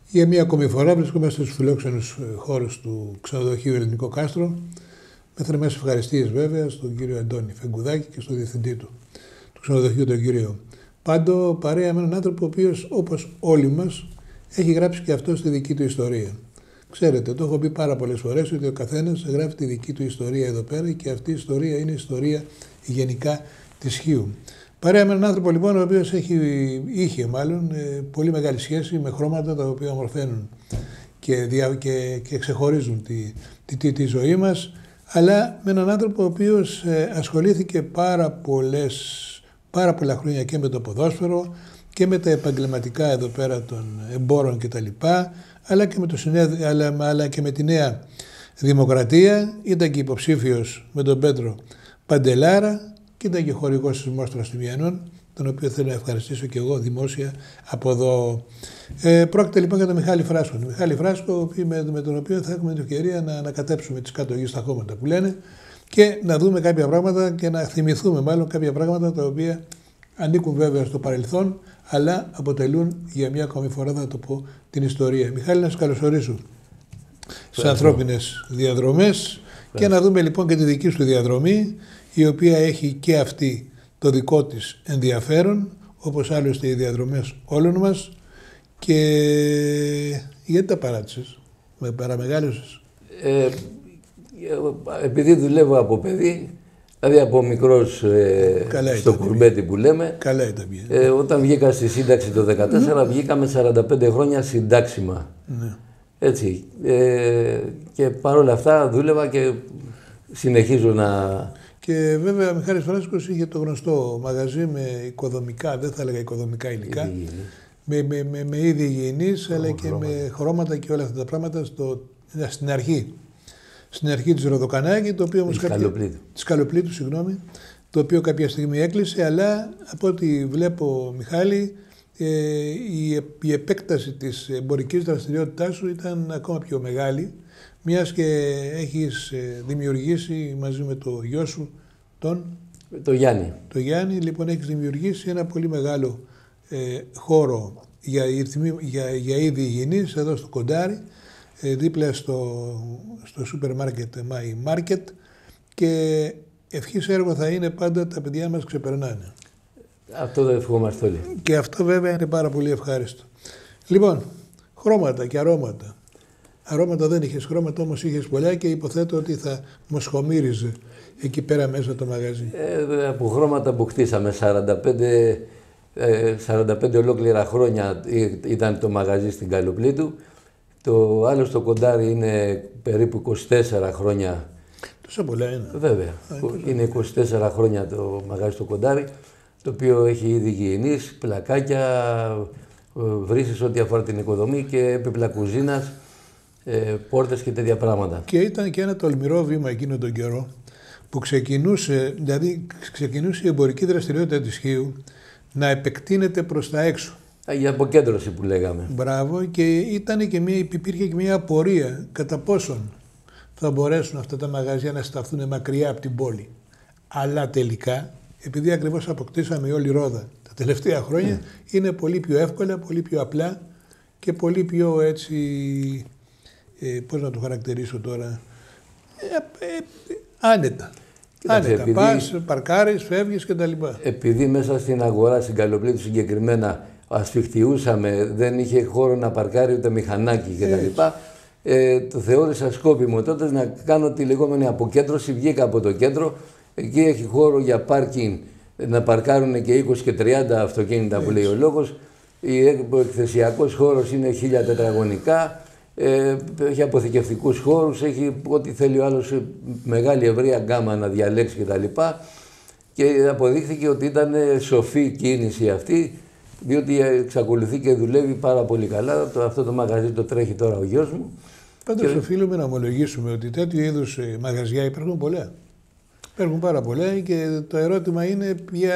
Για μία ακόμη φορά βρισκόμαστε στους φιλόξενους χώρους του ξενοδοχείου Ελληνικό Κάστρο, με θερμές ευχαριστίες βέβαια στον κύριο Αντώνη Φεγγουδάκη και στον διευθυντή του ξενοδοχείου, τον κύριο Πάντο, παρέα με έναν άνθρωπο ο οποίος, όπως όλοι μας, έχει γράψει και αυτό τη δική του ιστορία. Ξέρετε, το έχω πει πάρα πολλές φορές ότι ο καθένας γράφει τη δική του ιστορία εδώ πέρα και αυτή η ιστορία είναι η ιστορία γενικά της Χίου. Παρέα με έναν άνθρωπο λοιπόν ο οποίος είχε πολύ μεγάλη σχέση με χρώματα τα οποία ομορφαίνουν και ξεχωρίζουν τη ζωή μας, αλλά με έναν άνθρωπο ο οποίος ασχολήθηκε πάρα πολλά χρόνια και με το ποδόσφαιρο και με τα επαγγελματικά εδώ πέρα των εμπόρων κτλ. Αλλά και με τη Νέα Δημοκρατία. Ήταν και υποψήφιος με τον Πέτρο Παντελάρα και ήταν και χορηγός της Μόστρας Τιμιανών, τον οποίο θέλω να ευχαριστήσω και εγώ δημόσια από εδώ. Πρόκειται λοιπόν για τον Μιχάλη Φράσκο. Τον Μιχάλη Φράσκο, με τον οποίο θα έχουμε την ευκαιρία να ανακατέψουμε τις κάτω γης στα χώματα που λένε και να δούμε κάποια πράγματα και να θυμηθούμε μάλλον κάποια πράγματα τα οποία ανήκουν βέβαια στο παρελθόν, αλλά αποτελούν για μια ακόμη φορά, θα το πω, την ιστορία. Μιχάλη, να σας καλωσορίσω στις ανθρώπινες διαδρομές και να δούμε λοιπόν και τη δική σου διαδρομή, η οποία έχει και αυτή το δικό της ενδιαφέρον, όπως άλλωστε οι διαδρομές όλων μας. Και γιατί τα παράτησες, παραμεγάλωσες? Επειδή δουλεύω από παιδί, δηλαδή από μικρός στο κουρμπέτι που λέμε, καλά ήταν, όταν βγήκα στη σύνταξη το 2014, βγήκα με 45 χρόνια συντάξιμα. Ναι. Έτσι. Και παρόλα αυτά δούλευα και συνεχίζω να... Και βέβαια ο Μιχάλης Φράσκος είχε το γνωστό μαγαζί με οικοδομικά, δεν θα έλεγα οικοδομικά υλικά, με είδη υγιεινής, αλλά και με χρώματα και όλα αυτά τα πράγματα στην αρχή της Ροδοκανάκη, το οποίο όμως της Καλοπλήτου, συγγνώμη, το οποίο κάποια στιγμή έκλεισε, αλλά από ό,τι βλέπω, Μιχάλη, η επέκταση της εμπορικής δραστηριότητάς σου ήταν ακόμα πιο μεγάλη, μιας και έχεις δημιουργήσει μαζί με το γιο σου, το Γιάννη. Το Γιάννη, λοιπόν, έχεις δημιουργήσει ένα πολύ μεγάλο χώρο για είδη υγιεινής εδώ στο Κοντάρι, δίπλα στο σούπερ μάρκετ My Market, και ευχής έργο θα είναι πάντα τα παιδιά μας ξεπερνάνε. Αυτό δεν ευχόμαστε όλοι. Και αυτό βέβαια είναι πάρα πολύ ευχάριστο. Λοιπόν, χρώματα και αρώματα. Αρώματα δεν είχες, χρώματα όμως είχες πολλά και υποθέτω ότι θα μοσχομύριζε εκεί πέρα μέσα το μαγαζί. Από χρώματα που χτίσαμε, 45 ολόκληρα χρόνια ήταν το μαγαζί στην Καλοπλήτου. Το άλλο στο Κοντάρι είναι περίπου 24 χρόνια. Τόσα πολλά είναι. Βέβαια. Είναι 24 χρόνια το μαγαζί στο Κοντάρι, το οποίο έχει είδη υγιεινής, πλακάκια, βρύσεις ό,τι αφορά την οικοδομή και έπιπλα κουζίνας, πόρτες και τέτοια πράγματα. Και ήταν και ένα τολμηρό βήμα εκείνο τον καιρό που ξεκινούσε η εμπορική δραστηριότητα της Χίου να επεκτείνεται προς τα έξω. Η αποκέντρωση που λέγαμε. Μπράβο, και υπήρχε και μια απορία κατά πόσον θα μπορέσουν αυτά τα μαγαζιά να σταθούν μακριά από την πόλη. Αλλά τελικά, επειδή ακριβώς αποκτήσαμε όλη Ρόδα τα τελευταία χρόνια, είναι πολύ πιο εύκολα, πολύ πιο απλά και πολύ πιο έτσι, πώς να το χαρακτηρίσω τώρα, άνετα. Άνετα, πας, παρκάρεις, φεύγεις κτλ. Επειδή μέσα στην αγορά, στην Καλοπλήτου συγκεκριμένα, ασφιχτιούσαμε, δεν είχε χώρο να παρκάρει ούτε μηχανάκι κτλ. Το θεώρησα σκόπιμο τότε να κάνω τη λεγόμενη αποκέντρωση. Βγήκα από το κέντρο, εκεί έχει χώρο για πάρκινγκ να παρκάρουν και 20 και 30 αυτοκίνητα που λέει ο λόγος. Ο εκθεσιακός χώρος είναι 1000 τετραγωνικά, έχει αποθηκευτικούς χώρους, έχει ό,τι θέλει ο άλλος, μεγάλη ευρεία γκάμα να διαλέξει κτλ. Και αποδείχθηκε ότι ήταν σοφή κίνηση αυτή, διότι εξακολουθεί και δουλεύει πάρα πολύ καλά. Αυτό το μαγαζί το τρέχει τώρα ο γιος μου. Πάντως οφείλουμε να ομολογήσουμε ότι τέτοιου είδους μαγαζιά υπάρχουν πολλά. Υπάρχουν πάρα πολλά και το ερώτημα είναι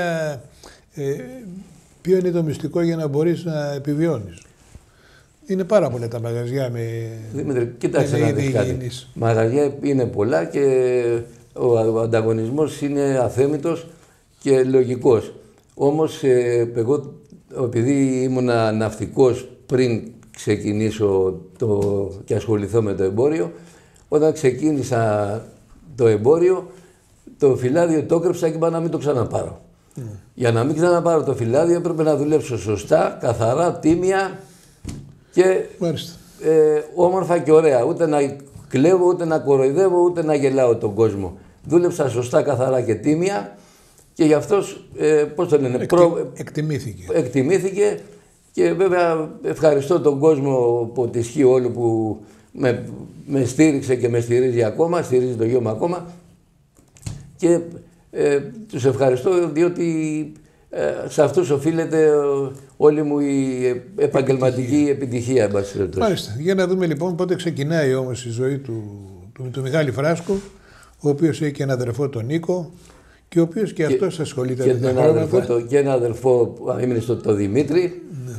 ποιο είναι το μυστικό για να μπορείς να επιβιώνεις. Είναι πάρα πολλά τα μαγαζιά με Δημήτρη, κοίταξε να δεις κάτι. Μαγαζιά είναι πολλά και ο ανταγωνισμός είναι αθέμητος και λογικός. Όμως εγώ, επειδή ήμουνα ναυτικός πριν ξεκινήσω και ασχοληθώ με το εμπόριο. Όταν ξεκίνησα το εμπόριο, το φυλάδιο το έκρυψα και είπα να μην το ξαναπάρω. Για να μην ξαναπάρω το φυλάδιο έπρεπε να δουλέψω σωστά, καθαρά, τίμια και όμορφα και ωραία. Ούτε να κλέβω, ούτε να κοροϊδεύω, ούτε να γελάω τον κόσμο. Δούλεψα σωστά, καθαρά και τίμια και γι' αυτός, πώς το λένε, εκτιμήθηκε και βέβαια ευχαριστώ τον κόσμο από τη Σχή όλου που με στήριξε και με στηρίζει ακόμα, στηρίζει το γιο μου ακόμα και τους ευχαριστώ διότι σε αυτούς οφείλεται όλη μου η επαγγελματική επιτυχία. Μάλιστα. Για να δούμε λοιπόν πότε ξεκινάει όμως η ζωή του Μιχάλη Φράσκου, ο οποίος έχει και έναν αδερφό τον Νίκο και ο οποίος και αυτός ασχολείται με τα πράγματα. Και ένα αδερφό που έμεινε το Δημήτρη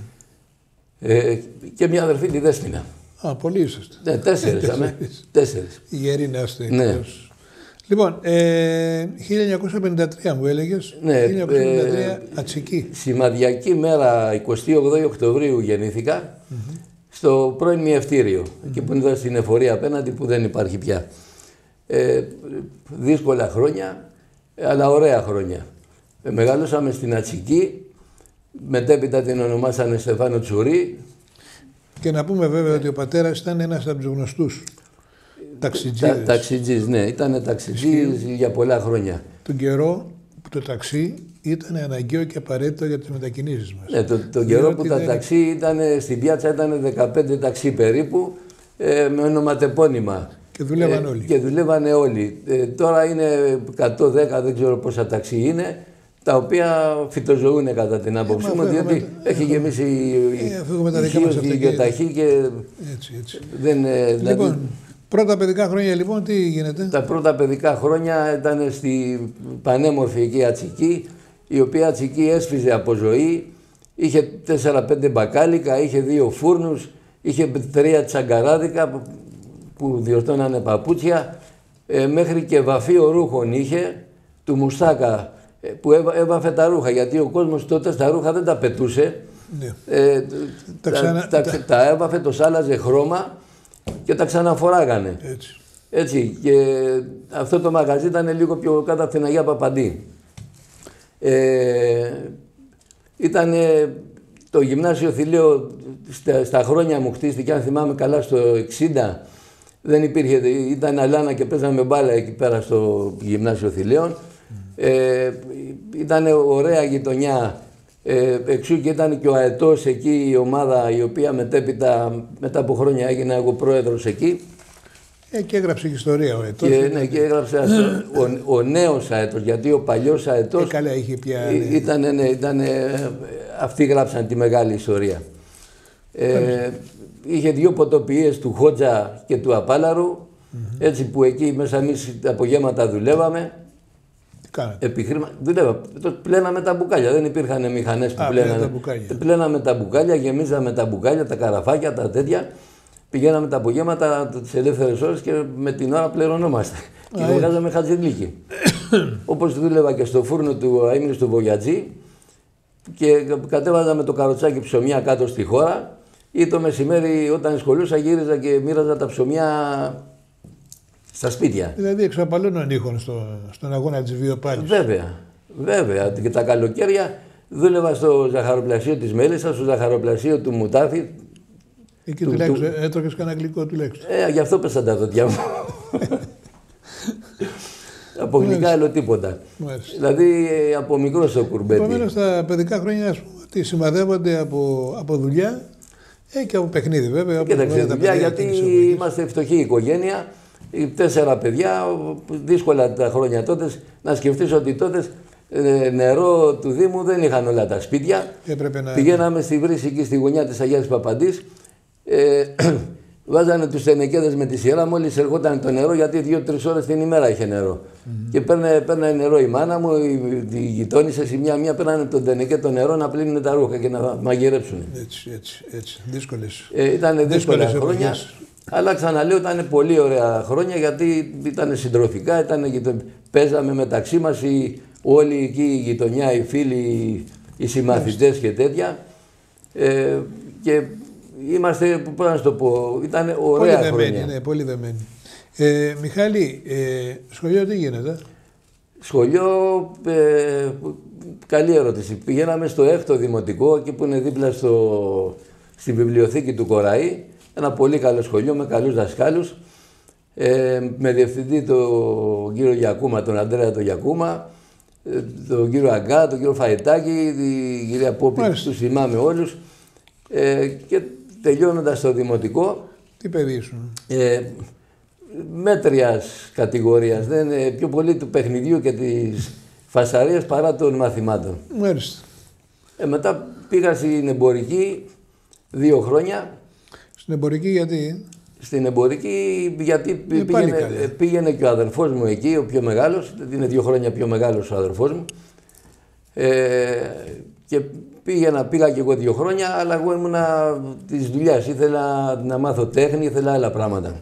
και μια αδερφή τη Δέσποινα. Α, πολλοί είσαστε. Ναι, 4. Η γερή να είστε. Ναι. Λοιπόν, 1953 μου έλεγες, ναι, 1953 Ατσική. Σημαδιακή μέρα, 28 Οκτωβρίου γεννήθηκα, στο πρώην Μιευτήριο, εκεί που ήταν στην εφορία απέναντι που δεν υπάρχει πια. Δύσκολα χρόνια, αλλά ωραία χρόνια. Μεγαλώσαμε στην Ατσική, μετέπειτα την ονομάσανε Στεφάνο Τσουρί. Και να πούμε βέβαια ότι ο πατέρας ήταν ένας από τους γνωστούς ταξιτζίδες. Ταξιτζής, ναι, ήταν ταξιτζής για πολλά χρόνια. Τον καιρό που το ταξί ήταν αναγκαίο και απαραίτητο για τις μετακινήσεις μας. Ναι, τον καιρό που τα ταξί ήταν στην πιάτσα ήταν 15 ταξί περίπου, με ονοματεπώνυμα. Και δουλεύαν όλοι. Και δουλεύανε όλοι. Τώρα είναι 110, δεν ξέρω πόσα ταξί είναι, τα οποία φυτοζωούν κατά την άποψή μου, διότι έχει γεμίσει η γεωταχή και έτσι. Δηλαδή, πρώτα παιδικά χρόνια λοιπόν τι γίνεται? Τα πρώτα παιδικά χρόνια ήταν στη πανέμορφη εκεί Ατσική, η οποία Ατσική έσφιζε από ζωή, είχε 4-5 μπακάλικα, είχε 2 φούρνους, είχε 3 τσαγκαράδικα που διορτώνανε παπούτσια, μέχρι και βαφείο ρούχων είχε, του μουστάκα, που έβαφε τα ρούχα, γιατί ο κόσμος τότε στα ρούχα δεν τα πετούσε. Ναι. Τα έβαφε, το σάλαζε χρώμα και τα ξαναφοράγανε. Έτσι. Και αυτό το μαγαζί ήταν λίγο πιο κάτω από την Αγία Παπαντή. Ήταν το γυμνάσιο Θηλαίο, στα χρόνια μου χτίστηκε, αν θυμάμαι καλά, στο 60. Δεν υπήρχε, ήταν αλάνα και παίζαμε μπάλα εκεί πέρα στο γυμνάσιο Θηλαίων. Ήταν ωραία γειτονιά, εξού και ήταν και ο Αετός εκεί η ομάδα η οποία μετέπειτα, μετά από χρόνια έγινα εγώ πρόεδρος εκεί. Και έγραψε και ιστορία ο Αετός. Ναι, και έγραψε ο νέος Αετός, γιατί ο παλιός Αετός καλά είχε πια. αυτοί γράψαν τη μεγάλη ιστορία. Είχε 2 ποτοποιίες του Χότζα και του Απάλαρου, έτσι που εκεί μέσα εμείς τα απογέματα δουλεύαμε. Πλέναμε τα μπουκάλια, δεν υπήρχαν μηχανές που πλένανε. Πλέναμε τα μπουκάλια, γεμίζαμε τα μπουκάλια, τα καραφάκια, τα τέτοια. Πηγαίναμε τα απογέματα τις ελεύθερες ώρες και με την ώρα πληρωνόμαστε. Και βγάζαμε χατζηλίκι. Όπως δούλευα και στο φούρνο του Αίμνης του Βογιατζή και κατέβαζα με το καροτσάκι ψωμιά κάτω στη χώρα, ή το μεσημέρι όταν σχολούσα γύριζα και μοίραζα τα ψωμιά στα σπίτια. Δηλαδή εξαπαλώνουν ήχων στον αγώνα της βιοπάλης. Βέβαια. Και τα καλοκαίρια δούλευα στο ζαχαροπλασίο της Μέλισσας, στο ζαχαροπλασίο του Μουτάφη. Εκεί έτρωγες κανένα γλυκό τουλάχιστον. Γι' αυτό πέσαν τα δόντια μου. Από γλυκά άλλο τίποτα. Δηλαδή από μικρό στο κουρμπέτι. Επομένως τα παιδικά χρόνια ας πούμε, ότι σημαδεύονται από δουλειά και από παιχνίδι βέβαια. Κοίταξε, δουλειά γιατί είμαστε φτωχή οικογένεια. 4 παιδιά, δύσκολα τα χρόνια τότε. Να σκεφτείς ότι τότε νερό του Δήμου δεν είχαν όλα τα σπίτια. Πηγαίναμε στη βρύση εκεί στη γωνιά της Αγίας Παπαντής. Βάζανε τους τενεκέδες με τη σειρά, μόλις ερχόταν το νερό, γιατί 2-3 ώρες την ημέρα είχε νερό. Και παίρνανε νερό η μάνα μου, οι γειτόνισσες, η μία παίρνανε τον τενεκέ το νερό να πλύνουν τα ρούχα και να μαγειρέψουν. Έτσι. Δύσκολες. Ήταν δύσκολα χρόνια. Αλλά ξαναλέω, ήταν πολύ ωραία χρόνια γιατί ήταν συντροφικά, παίζαμε μεταξύ μας όλοι εκεί η γειτονιά, οι φίλοι, οι συμμαθητές και τέτοια. Και είμαστε, πώς να σου το πω, ήταν ωραία χρόνια. Ναι, πολύ δεμένη. Μιχάλη, σχολείο τι γίνεται? Σχολείο, καλή ερώτηση. Πηγαίναμε στο 6ο Δημοτικό, εκεί που είναι δίπλα στη βιβλιοθήκη του Κοραή. Ένα πολύ καλό σχολείο με καλούς δασκάλους. Με διευθυντή τον κύριο Γιακούμα, τον Αντρέα τον Γιακούμα, τον κύριο Αγκά, τον κύριο Φαϊτάκη, την κυρία Πόπη, τους θυμάμαι όλους. Και τελειώνοντας το δημοτικό... Τι παιδί σου? Μέτριας κατηγορίας, δεν, πιο πολύ του παιχνιδιού και της φασαρίας παρά των μαθημάτων. Μάλιστα. Μετά πήγα στην εμπορική 2 χρόνια. Στην εμπορική γιατί? Στην εμπορική γιατί πήγαινε και ο αδερφός μου εκεί, ο πιο μεγάλος, είναι 2 χρόνια πιο μεγάλος ο αδερφός μου. Και πήγα και εγώ 2 χρόνια, αλλά εγώ ήμουνα της δουλειάς, ήθελα να μάθω τέχνη, ήθελα άλλα πράγματα.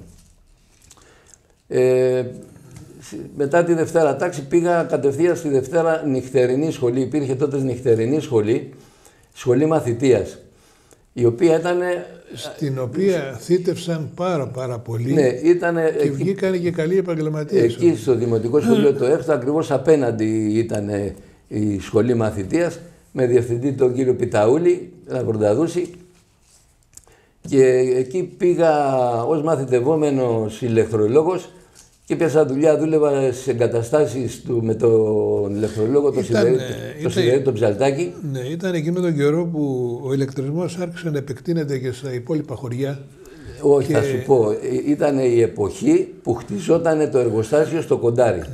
Μετά τη Δευτέρα τάξη πήγα κατευθείαν στη Δευτέρα νυχτερινή σχολή, υπήρχε τότε νυχτερινή σχολή μαθητείας, η οποία ήταν... Στην οποία θύτευσαν πάρα πολύ. Ναι, και βγήκαν και καλοί επαγγελματίες. Εκεί στο Δημοτικό Σχολείο το 6ο, ακριβώς απέναντι ήταν η σχολή μαθητείας, με διευθυντή τον κύριο Πιταούλη, ένα Βρονταδούση. Και εκεί πήγα ως μαθητευόμενος ηλεκτρολόγος και πιάσα δουλειά, δούλευα στις εγκαταστάσεις με τον ηλεκτρολόγο, το Σιδερή, το Ψαλτάκι. Ναι, ήταν εκείνο τον καιρό που ο ηλεκτρισμός άρχισε να επεκτείνεται και στα υπόλοιπα χωριά. Όχι, θα σου πω, ήταν η εποχή που χτιζόταν το εργοστάσιο στο Κοντάρι.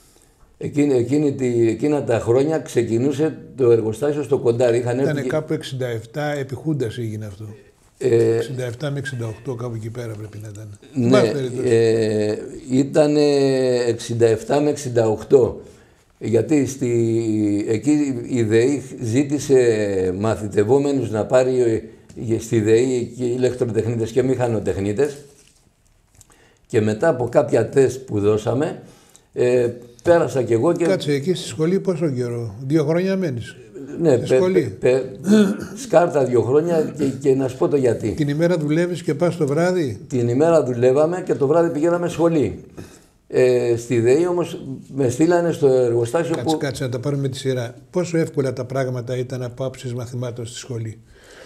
Εκείνα τα χρόνια ξεκινούσε το εργοστάσιο στο Κοντάρι. Ήταν κάπου 67, επί Χούντας έγινε αυτό. 67 με 68, κάπου εκεί πέρα πρέπει να ήταν. Ναι, ήταν 67 με 68. Γιατί εκεί η ΔΕΗ ζήτησε μαθητευόμενους να πάρει στη ΔΕΗ και ηλεκτροτεχνίτες και μηχανοτεχνίτες. Και μετά από κάποια τεστ που δώσαμε, πέρασα κι εγώ και... Κάτσε, εκεί στη σχολή πόσο καιρό, 2 χρόνια μένεις? Ναι, σκάρτα 2 χρόνια και να σου πω το γιατί. Την ημέρα δουλεύεις και πας το βράδυ? Την ημέρα δουλεύαμε και το βράδυ πηγαίναμε σχολή. Στη ΔΕΗ όμως με στείλανε στο εργοστάσιο Κάτσε να τα πάρουμε τη σειρά. Πόσο εύκολα τα πράγματα ήταν από άψεις μαθημάτων στη σχολή?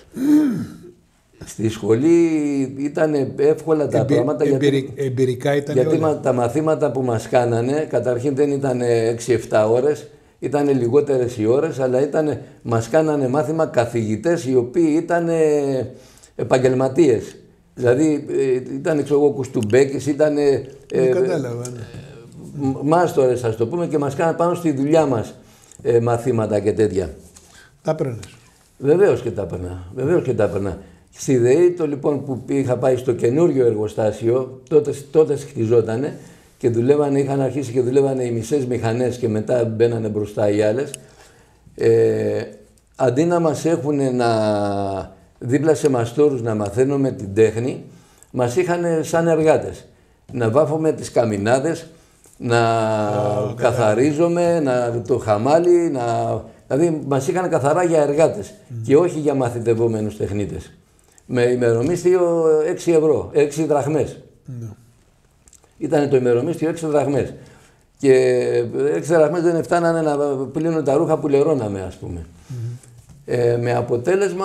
Στη σχολή ήταν εύκολα τα πράγματα εμπειρικά ήταν γιατί όλα. Τα μαθήματα που μας κάνανε καταρχήν δεν ήταν 6-7 ώρες, ήταν λιγότερες οι ώρες, αλλά μας κάνανε μάθημα καθηγητές οι οποίοι ήταν επαγγελματίες. Δηλαδή ήταν ο Κουστουμπέκης, ήταν μάστορες ας το πούμε και μας κάνανε πάνω στη δουλειά μας μαθήματα και τέτοια. Τα έπαιρνες? Βεβαίως και τα έπαιρνα. Στη ΔΕΗ λοιπόν που είχα πάει στο καινούριο εργοστάσιο, τότε χτιζότανε και είχαν αρχίσει και δουλεύανε οι μισές μηχανές και μετά μπαίνανε μπροστά οι άλλες. Αντί να μας έχουν δίπλα σε μαστόρους να μαθαίνουμε την τέχνη, μας είχαν σαν εργάτες. Να βάφουμε τις καμινάδες, να καθαρίζουμε, το χαμάλι, δηλαδή μας είχαν καθαρά για εργάτες και όχι για μαθητευόμενους τεχνίτες. Με ημερομίσθιο 6 ευρώ, 6 δραχμές. Ήταν το ημερομίσθιο 6 δραχμές. Και 6 δραχμές δεν φτάνανε να πλύνουν τα ρούχα που λερώναμε, ας πούμε. Με αποτέλεσμα,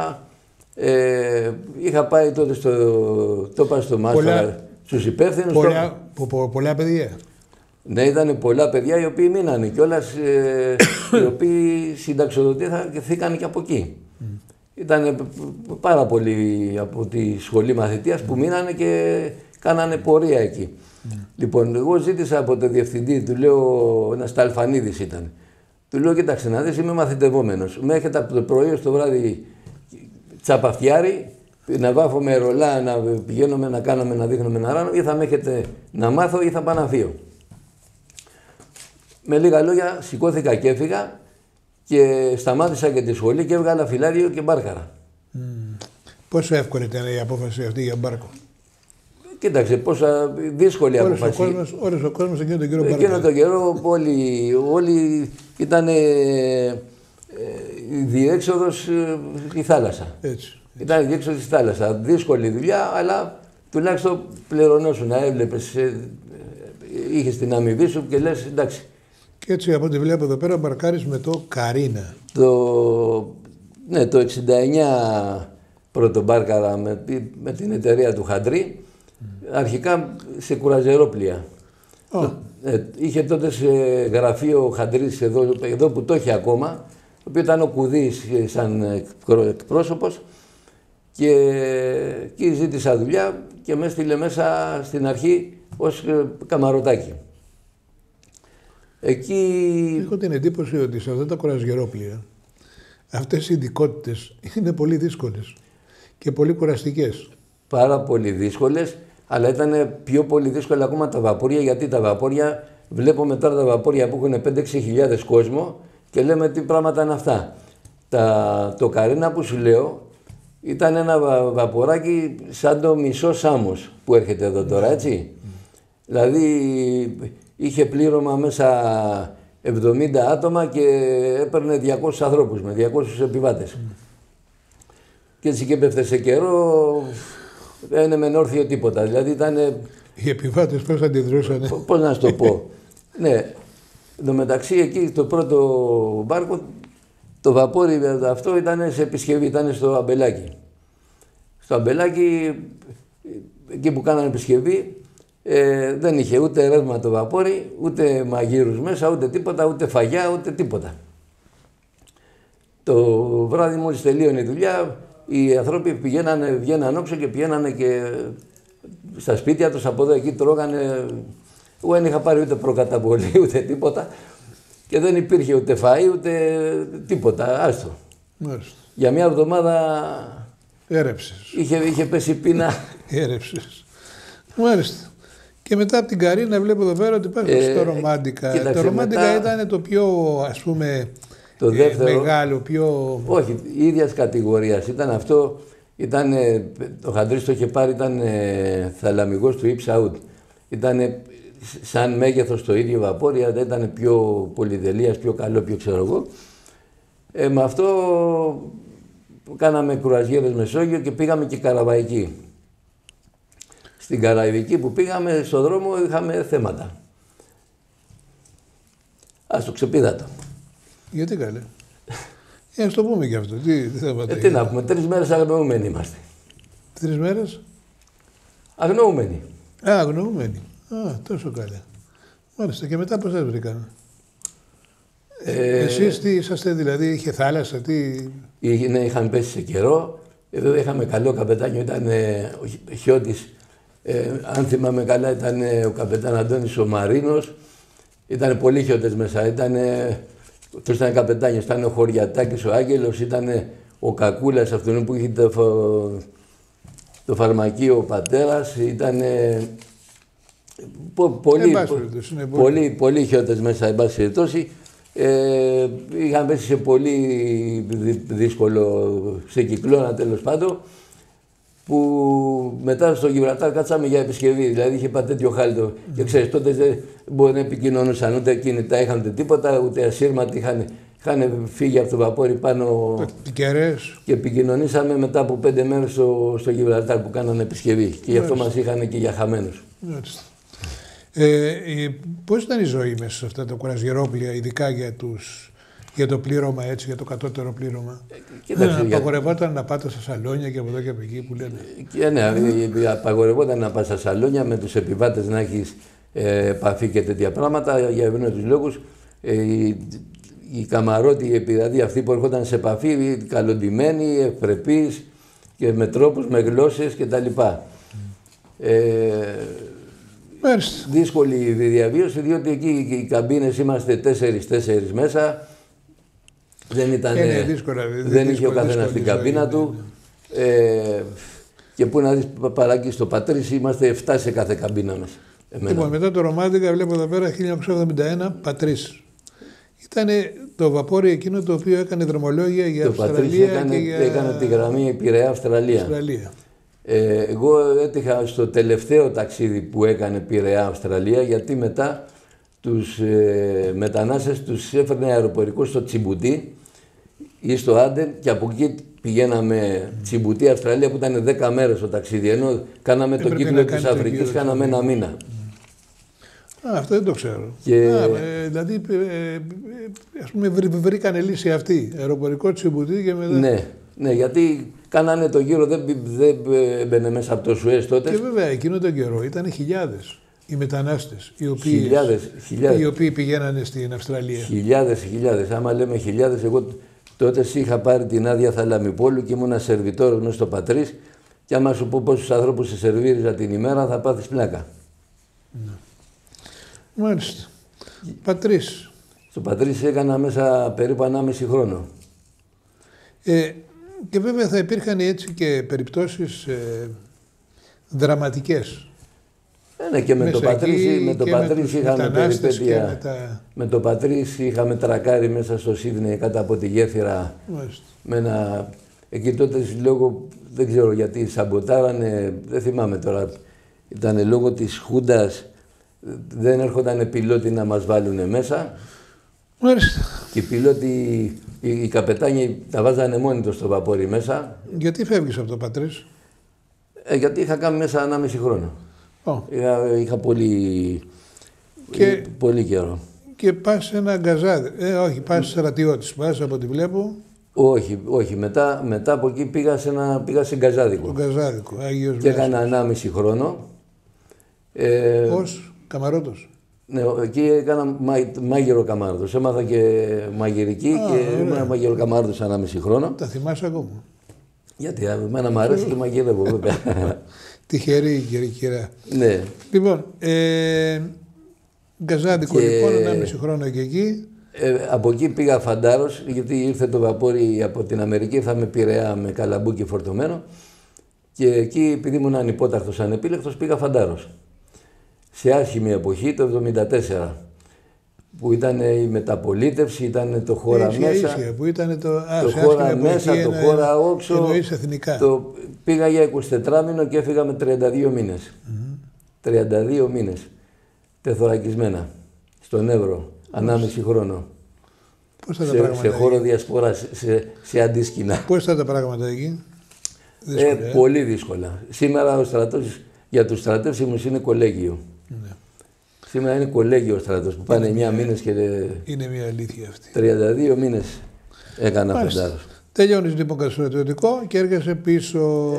είχα πάει τότε στο Μάστορα, στους υπεύθυνους. Πολλά παιδιά. Ναι, ήταν πολλά παιδιά οι οποίοι μείνανε κιόλας, οι οποίοι συνταξιοδοτήθηκαν και από εκεί. Ήταν πάρα πολλοί από τη σχολή μαθητείας που μείνανε και κάνανε πορεία εκεί. Λοιπόν, εγώ ζήτησα από τον διευθυντή, του λέω, ένας Ταλφανίδης ήταν. Του λέω, κοίταξε να δεις, είμαι μαθητευόμενος. Με έχετε από το πρωί ως το βράδυ τσαπαφτιάρι, να βάφω με ρολά, να πηγαίνουμε να κάνουμε, να δείχνουμε ένα ράνο, ή θα με έχετε να μάθω ή θα πάω να φύγω. Με λίγα λόγια, σηκώθηκα και έφυγα. Και σταμάτησα και τη σχολή και έβγαλα φυλάδιο και μπάρκαρα. Πόσο εύκολη ήταν η απόφαση αυτή για μπάρκο? Κοίταξε, πόσα δύσκολη απόφαση. Όλος ο κόσμος εκείνο τον καιρό μπάρκαρα. Εκείνο τον καιρό όλοι ήταν η διέξοδος η θάλασσα. Έτσι. Ήταν διέξοδο στη θάλασσα. Δύσκολη δουλειά, αλλά τουλάχιστον πληρωνόσουν. Έβλεπες, είχες την αμοιβή σου και λες εντάξει. Και έτσι από ό,τι βλέπω εδώ πέρα μπαρκάρεις με το Καρίνα. Ναι, το 69 πρώτο μπάρκαρα με την εταιρεία του Χαντρή. Αρχικά σε κουραζερόπλια. Είχε τότε σε γραφείο ο Χαντρής εδώ που το έχει ακόμα, το οποίο ήταν ο Κουδής σαν εκπρόσωπος, και εκεί ζήτησα δουλειά και με έστειλε μέσα στην αρχή ως καμαρωτάκι. Εκεί... Έχω την εντύπωση ότι σε αυτά τα κουραζιερόπλια αυτές οι ειδικότητες είναι πολύ δύσκολες και πολύ κουραστικές. Πάρα πολύ δύσκολες, αλλά ήταν πιο πολύ δύσκολα ακόμα τα βαπόρια, γιατί τα βαπόρια, βλέπουμε τώρα τα βαπόρια που έχουν 5-6 χιλιάδες κόσμο και λέμε τι πράγματα είναι αυτά. Το Καρίνα που σου λέω ήταν ένα βαποράκι σαν το μισό Σάμος που έρχεται εδώ τώρα, έτσι. Δηλαδή είχε πλήρωμα μέσα 70 άτομα και έπαιρνε 200 ανθρώπους με 200 επιβάτες. Και έτσι και έπεφτε σε καιρό, δεν έμενε όρθιο τίποτα. Δηλαδή ήταν... Οι επιβάτες πώς αντιδρούσαν. Πώς να σου το πω. Ναι, εν τω μεταξύ εκεί το πρώτο μπάρκο, το βαπόρι αυτό ήταν σε επισκευή, ήταν στο Αμπελάκι. Στο Αμπελάκι, εκεί που κάνανε επισκευή, δεν είχε ούτε ρεύμα το βαπόρι, ούτε μαγείρους μέσα, ούτε τίποτα, ούτε φαγιά, ούτε τίποτα. Το βράδυ μόλις τελείωνε η δουλειά, οι άνθρωποι βγαίναν όξω και πηγαίνανε και στα σπίτια τους, από εδώ εκεί τρώγανε. Εγώ δεν είχα πάρει ούτε προκαταβολή ούτε τίποτα και δεν υπήρχε ούτε φαΐ ούτε τίποτα, άστο. Μάλιστα. Για μια εβδομάδα έρεψες. Είχε πέσει πείνα. Έρεψες. Μάλιστα. Και μετά από την Καρίνα βλέπω εδώ πέρα ότι πας στο Ρομάντικα. Κοίταξε, το Ρομάντικα μετά... ήταν το πιο, ας πούμε, το δεύτερο, μεγάλο, πιο... Όχι, ίδιας κατηγορίας. Ήταν αυτό, το Χαντρής το είχε πάρει, ήταν θαλαμιγός του Ips Out. Ήταν σαν μέγεθος το ίδιο βαπόρι, ήταν πιο πολυδελείας, πιο καλό, πιο ξέρω εγώ. Με αυτό κάναμε κουραζιέρες Μεσόγειο και πήγαμε και Καραβαϊκή. Στην Καραϊβική που πήγαμε, στον δρόμο είχαμε θέματα. Ας το ξεπίδατο. Γιατί καλέ. Ας το πούμε και αυτό. Τι θέματα. Τι να πούμε, 3 μέρες αγνοούμενοι είμαστε. 3 μέρες. Αγνοούμενοι. Αγνοούμενοι. Τόσο καλά. Μάλιστα. Και μετά πώς σας βρήκαν. Εσείς τι είσαστε, δηλαδή, είχε θάλασσα, τι... Ναι, είχαμε πέσει σε καιρό. Εδώ είχαμε καλό καπετάνιο, ήταν ο Χιώτης. Αν θυμάμαι καλά, ήταν ο καπετάν Αντώνης ο Μαρίνος. Ήταν πολλοί χιώτες μέσα. Αυτός ήταν καπετάνιος, ήταν ο Χωριατάκης ο Άγγελος, ήταν ο Κακούλας, αυτόν που είχε το φαρμακείο ο πατέρας. Ήταν πολλοί χιώτες μέσα, εν πάση περιπτώσει. Είχαν πέσει σε πολύ δύσκολο, σε κυκλώνα τέλος πάντων, που μετά στο Γιβραλτάρ κάτσαμε για επισκευή. Δηλαδή είχε πάει τέτοιο χάλιτο. Και ξέρεις, τότε δεν μπορεί να επικοινωνούσαν ούτε κινητά, είχαν ούτε τίποτα, ούτε ασύρματοι. Είχαν φύγει από το βαπόρι πάνω. Και επικοινωνήσαμε μετά από 5 μέρες στο Γιβραλτάρ που κάνανε επισκευή. Και γι' αυτό μας είχαν και για χαμένους. Πώς ήταν η ζωή μέσα σε αυτά τα κουραζιερόπλια, ειδικά για το πλήρωμα, έτσι, για το κατώτερο πλήρωμα? Απαγορευόταν να πάτε στα σαλόνια και από εδώ και από εκεί που λένε. Ναι, απαγορευόταν να πας στα σαλόνια με τους επιβάτες, να έχεις επαφή και τέτοια πράγματα για ευνόητους λόγους. Οι καμαρώτοι, δηλαδή αυτοί που έρχονταν σε επαφή, καλοντημένοι, ευπρεπείς και με τρόπους, με γλώσσες κτλ. Δύσκολη διαβίωση, διότι εκεί οι καμπίνες είμαστε 4 μέσα. Δεν είχε ο καθένας την καμπίνα του. Και πού να δεις, παράκι στο Πατρίς, είμαστε 7 σε κάθε καμπίνα μας. Λοιπόν, μετά το Ρομάντικα βλέπω εδώ πέρα 1971 Πατρίς. Ήταν το βαπόρι εκείνο το οποίο έκανε δρομολόγια για Αυστραλία. Έκανε τη γραμμή Πειραιά-Αυστραλία. Εγώ έτυχα στο τελευταίο ταξίδι που έκανε Πειραιά-Αυστραλία, γιατί μετά τους μετανάστες τους έφερνε αεροπορικό στο Τσιμπουτί ή στο Άντεν και από εκεί πηγαίναμε Τσιμπουτή, Αυστραλία που ήταν 10 μέρες το ταξίδι. Ενώ κάναμε τον κύκλο της Αφρικής, κάναμε ένα μήνα. Αυτό δεν το ξέρω. Δηλαδή, ας πούμε, βρήκανε λύση αυτή. Αεροπορικό Τσιμπουτή και μετά. Ναι, γιατί κάνανε το γύρο, δεν μπαίνε μέσα από το Σουέζ τότε. Και βέβαια, εκείνο τον καιρό ήταν χιλιάδες οι μετανάστες οι οποίοι πηγαίνανε στην Αυστραλία. Χιλιάδες. Άμα λέμε χιλιάδες, εγώ τότε είχα πάρει την άδεια Θαλαμιπόλου και ήμουνα σερβιτόρος μέσα στο Πατρίς. Και άμα σου πω πόσους ανθρώπους σε σερβίριζα την ημέρα, θα πάθεις πλάκα. Ναι. Μάλιστα. Πατρίς. Στο Πατρίς έκανα μέσα περίπου 1,5 χρόνο. Και βέβαια θα υπήρχαν έτσι και περιπτώσεις δραματικές. Ναι, και με το Πατρίς είχαμε περιπέτεια. Με το Πατρίς είχαμε τρακάρει μέσα στο Σίδνεϊ κάτω από τη γέφυρα. Με ένα... Εκεί τότε λόγω, δεν ξέρω γιατί, σαμποτάρανε, δεν θυμάμαι τώρα. Ήταν λόγω της Χούντας, δεν έρχονταν πιλότοι να μας βάλουν μέσα. Μάλιστα. Και οι πιλότοι, οι καπετάνοι τα βάζανε μόνοι τους στο βαπόρι μέσα. Γιατί φεύγεις από το Πατρίς? Γιατί είχα κάνει μέσα 1,5 χρόνο. Είχα πολύ καιρό. Και πας σε ένα γκαζάδι. Όχι, πας στρατιώτης, πας από ό,τι βλέπω. Όχι. Μετά από εκεί πήγα σε γκαζάδικο. Το γκαζάδικο, Άγιος και έκανα 1,5 χρόνο. Ως καμαρότος? Ναι, εκεί έκανα μάγειρο καμάρδος. Έμαθα και μαγειρική και ήμουν μάγειρο καμάρδος 1,5 χρόνο. Τα θυμάσαι ακόμα? Γιατί εμένα μου αρέσει και μαγειρεύω, βέβαια. Τυχερή η κυρία. Ναι. Λοιπόν, γκαζάδικο λοιπόν, 1,5 χρόνο και εκεί. Από εκεί πήγα Φαντάρος, γιατί ήρθε το βαπόρι από την Αμερική, ήρθαμε Πειραιά με καλαμπούκι φορτωμένο. Και εκεί, επειδή ήμουν ανυπόταχτος, ανεπίλεκτος, πήγα Φαντάρος. Σε άσχημη εποχή, το 1974, που ήταν η μεταπολίτευση, ήταν το χώρα μέσα. Ίσια, που ήταν το χώρα μέσα, το χώρα όξο. Εννοείς εθνικά. Πήγα για 24 μήνο και έφυγα με 32 μήνες. 32 μήνες, τεθωρακισμένα, στον Εύρο, 1,5 χρόνο. Πώς θα τα πράγματα σε χώρο διασποράς, σε αντίσκηνα. Πώς θα τα πράγματα εκεί? Πολύ δύσκολα. Σήμερα ο στρατός, για τους στρατεύσιμους είναι κολέγιο. Ναι. Σήμερα είναι κολέγιο ο στρατός που πάνε 9 μήνες και... Είναι μια αλήθεια αυτή. 32 μήνες έκανα Φαντάρος. Τελειώνεις λοιπόν καταστρατιωτικό και έρχεσαι πίσω.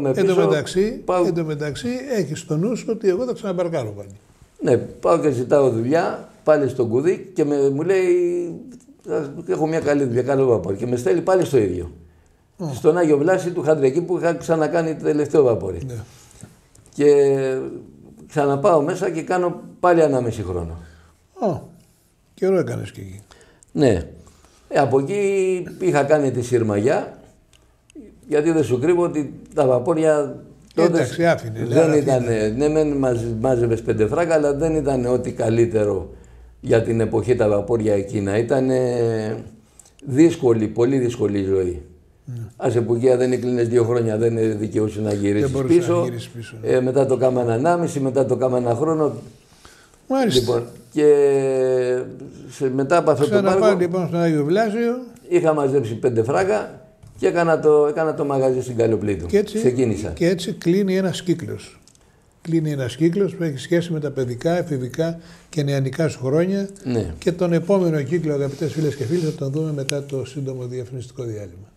Εν τω μεταξύ έχεις στο νου σου ότι εγώ θα ξαναμπαρκάρω πάλι. Ναι, πάω και ζητάω δουλειά πάλι στον Κουδί και μου λέει έχω μια καλή δουλειά, καλό βαπόρι και με στέλνει πάλι στο ίδιο. Στον Άγιο Βλάση του Χαντριακή που είχα ξανακάνει το τελευταίο βαπόρι. Ναι. Και ξαναπάω μέσα και κάνω πάλι 1,5 χρόνο. Καιρό έκανες και εκεί. Ναι. Από εκεί είχα κάνει τη συρμαγιά, γιατί δεν σου κρύβω ότι τα βαπόρια τότε εντάξει, άφηνε, δεν ήταν, ναι μεν μάζευες 5 φράγκα, αλλά δεν ήταν ό,τι καλύτερο για την εποχή τα βαπόρια εκείνα. Ήταν δύσκολη, πολύ δύσκολη η ζωή. Ας εποχεία δεν έκλεινες 2 χρόνια, δεν δικαιούσε να γυρίσεις πίσω. Ναι. Μετά το κάμανα 1,5, μετά το κάμανα χρόνο. Μάλιστα. Λοιπόν, και μετά από αυτό το πάρκο, λοιπόν στον Άγιο Βλάσιο. Είχα μαζέψει 5 φράγκα και έκανα το μαγαζί στην Καλοπλήτου. Ξεκίνησα. Και έτσι κλείνει ένας κύκλος. Κλείνει ένας κύκλος που έχει σχέση με τα παιδικά, εφηβικά και νεανικά σου χρόνια. Ναι. Και τον επόμενο κύκλο, αγαπητές φίλες και φίλοι, θα τον δούμε μετά το σύντομο διαφημιστικό διάλειμμα.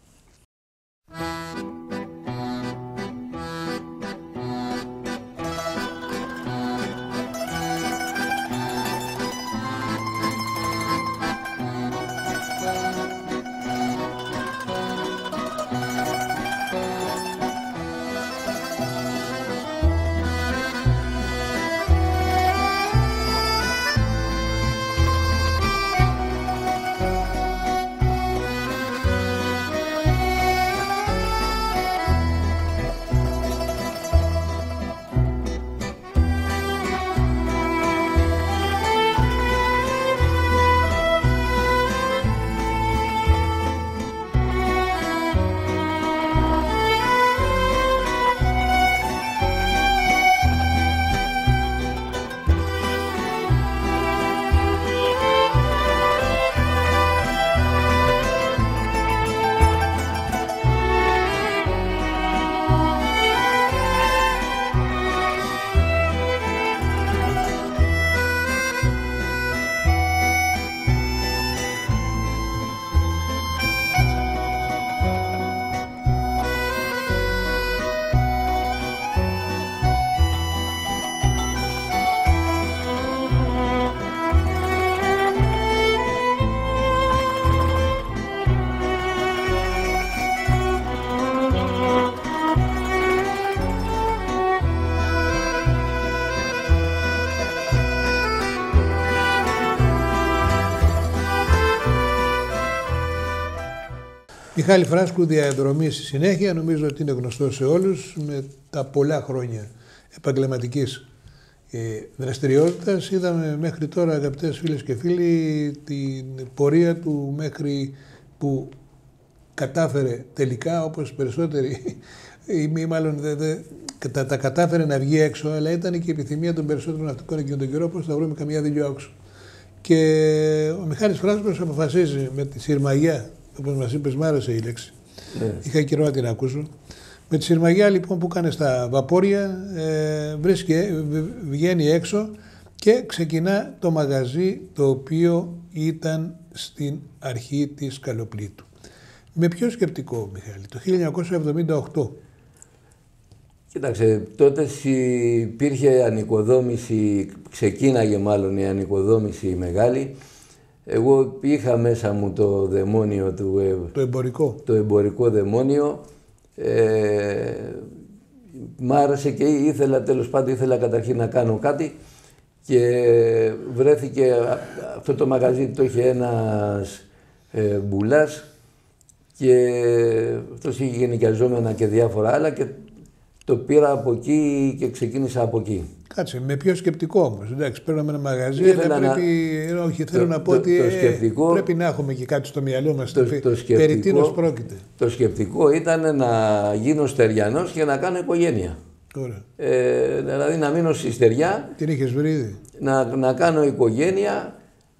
Μιχάλη Φράσκου, διαδρομή στη συνέχεια, νομίζω ότι είναι γνωστό σε όλους, με τα πολλά χρόνια επαγγελματικής δραστηριότητας. Είδαμε μέχρι τώρα, αγαπητές φίλες και φίλοι, την πορεία του μέχρι που κατάφερε τελικά, όπως περισσότεροι, ή μάλλον τα κατάφερε να βγει έξω, αλλά ήταν και η επιθυμία των περισσότερων ναυτικών εκείνον τον καιρό, πώς θα βρούμε καμιά δυο έξω. Και ο Μιχάλης Φράσκος αποφασίζει με τη συρμαγιά, όπως μας είπες, μ' άρεσε η λέξη. Ναι. Είχα καιρό να την ακούσω. Με τη συρμαγιά λοιπόν που κάνει στα βαπόρια, βγαίνει έξω και ξεκινά το μαγαζί το οποίο ήταν στην αρχή της Καλοπλήτου. Με ποιο σκεπτικό, Μιχάλη, το 1978. Κοίταξε, τότε υπήρχε ανοικοδόμηση, ξεκίναγε μάλλον η ανοικοδόμηση μεγάλη. Εγώ είχα μέσα μου το δαιμόνιο το εμπορικό δαιμόνιο. Μ' άρεσε και ήθελα καταρχήν να κάνω κάτι και βρέθηκε αυτό το μαγαζί, το είχε ένας μπουλάς και αυτός είχε γενικιαζόμενα και διάφορα άλλα και το πήρα από εκεί και ξεκίνησα από εκεί. Κάτσε, με πιο σκεπτικό όμως. Εντάξει, παίρνουμε ένα μαγαζί, θέλω να πω ότι πρέπει να έχουμε και κάτι στο μυαλό μας. Περί τίνος πρόκειται. Το σκεπτικό ήταν να γίνω στεριανός και να κάνω οικογένεια. Δηλαδή να μείνω στη στεριά. Την είχες βρει ήδη? Να κάνω οικογένεια,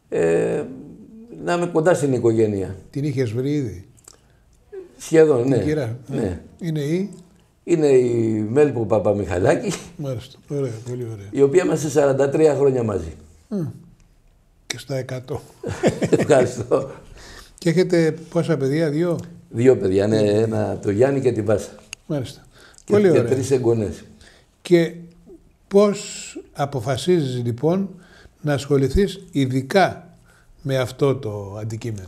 να είμαι κοντά στην οικογένεια. Την είχες βρει ήδη? Σχεδόν, ναι. Ναι. Είναι η Μέλπου Παπαμιχαλάκη. Μάλιστα, ωραία, πολύ ωραία. Η οποία είμαστε 43 χρόνια μαζί. Και στα 100. Ευχαριστώ. Και έχετε πόσα παιδιά, δύο? Δύο παιδιά, ναι, το Γιάννη και την Βάσα. Μάλιστα. Πολύ ωραία. Και 3 εγγονές. Και πώς αποφασίζεις λοιπόν να ασχοληθείς ειδικά με αυτό το αντικείμενο?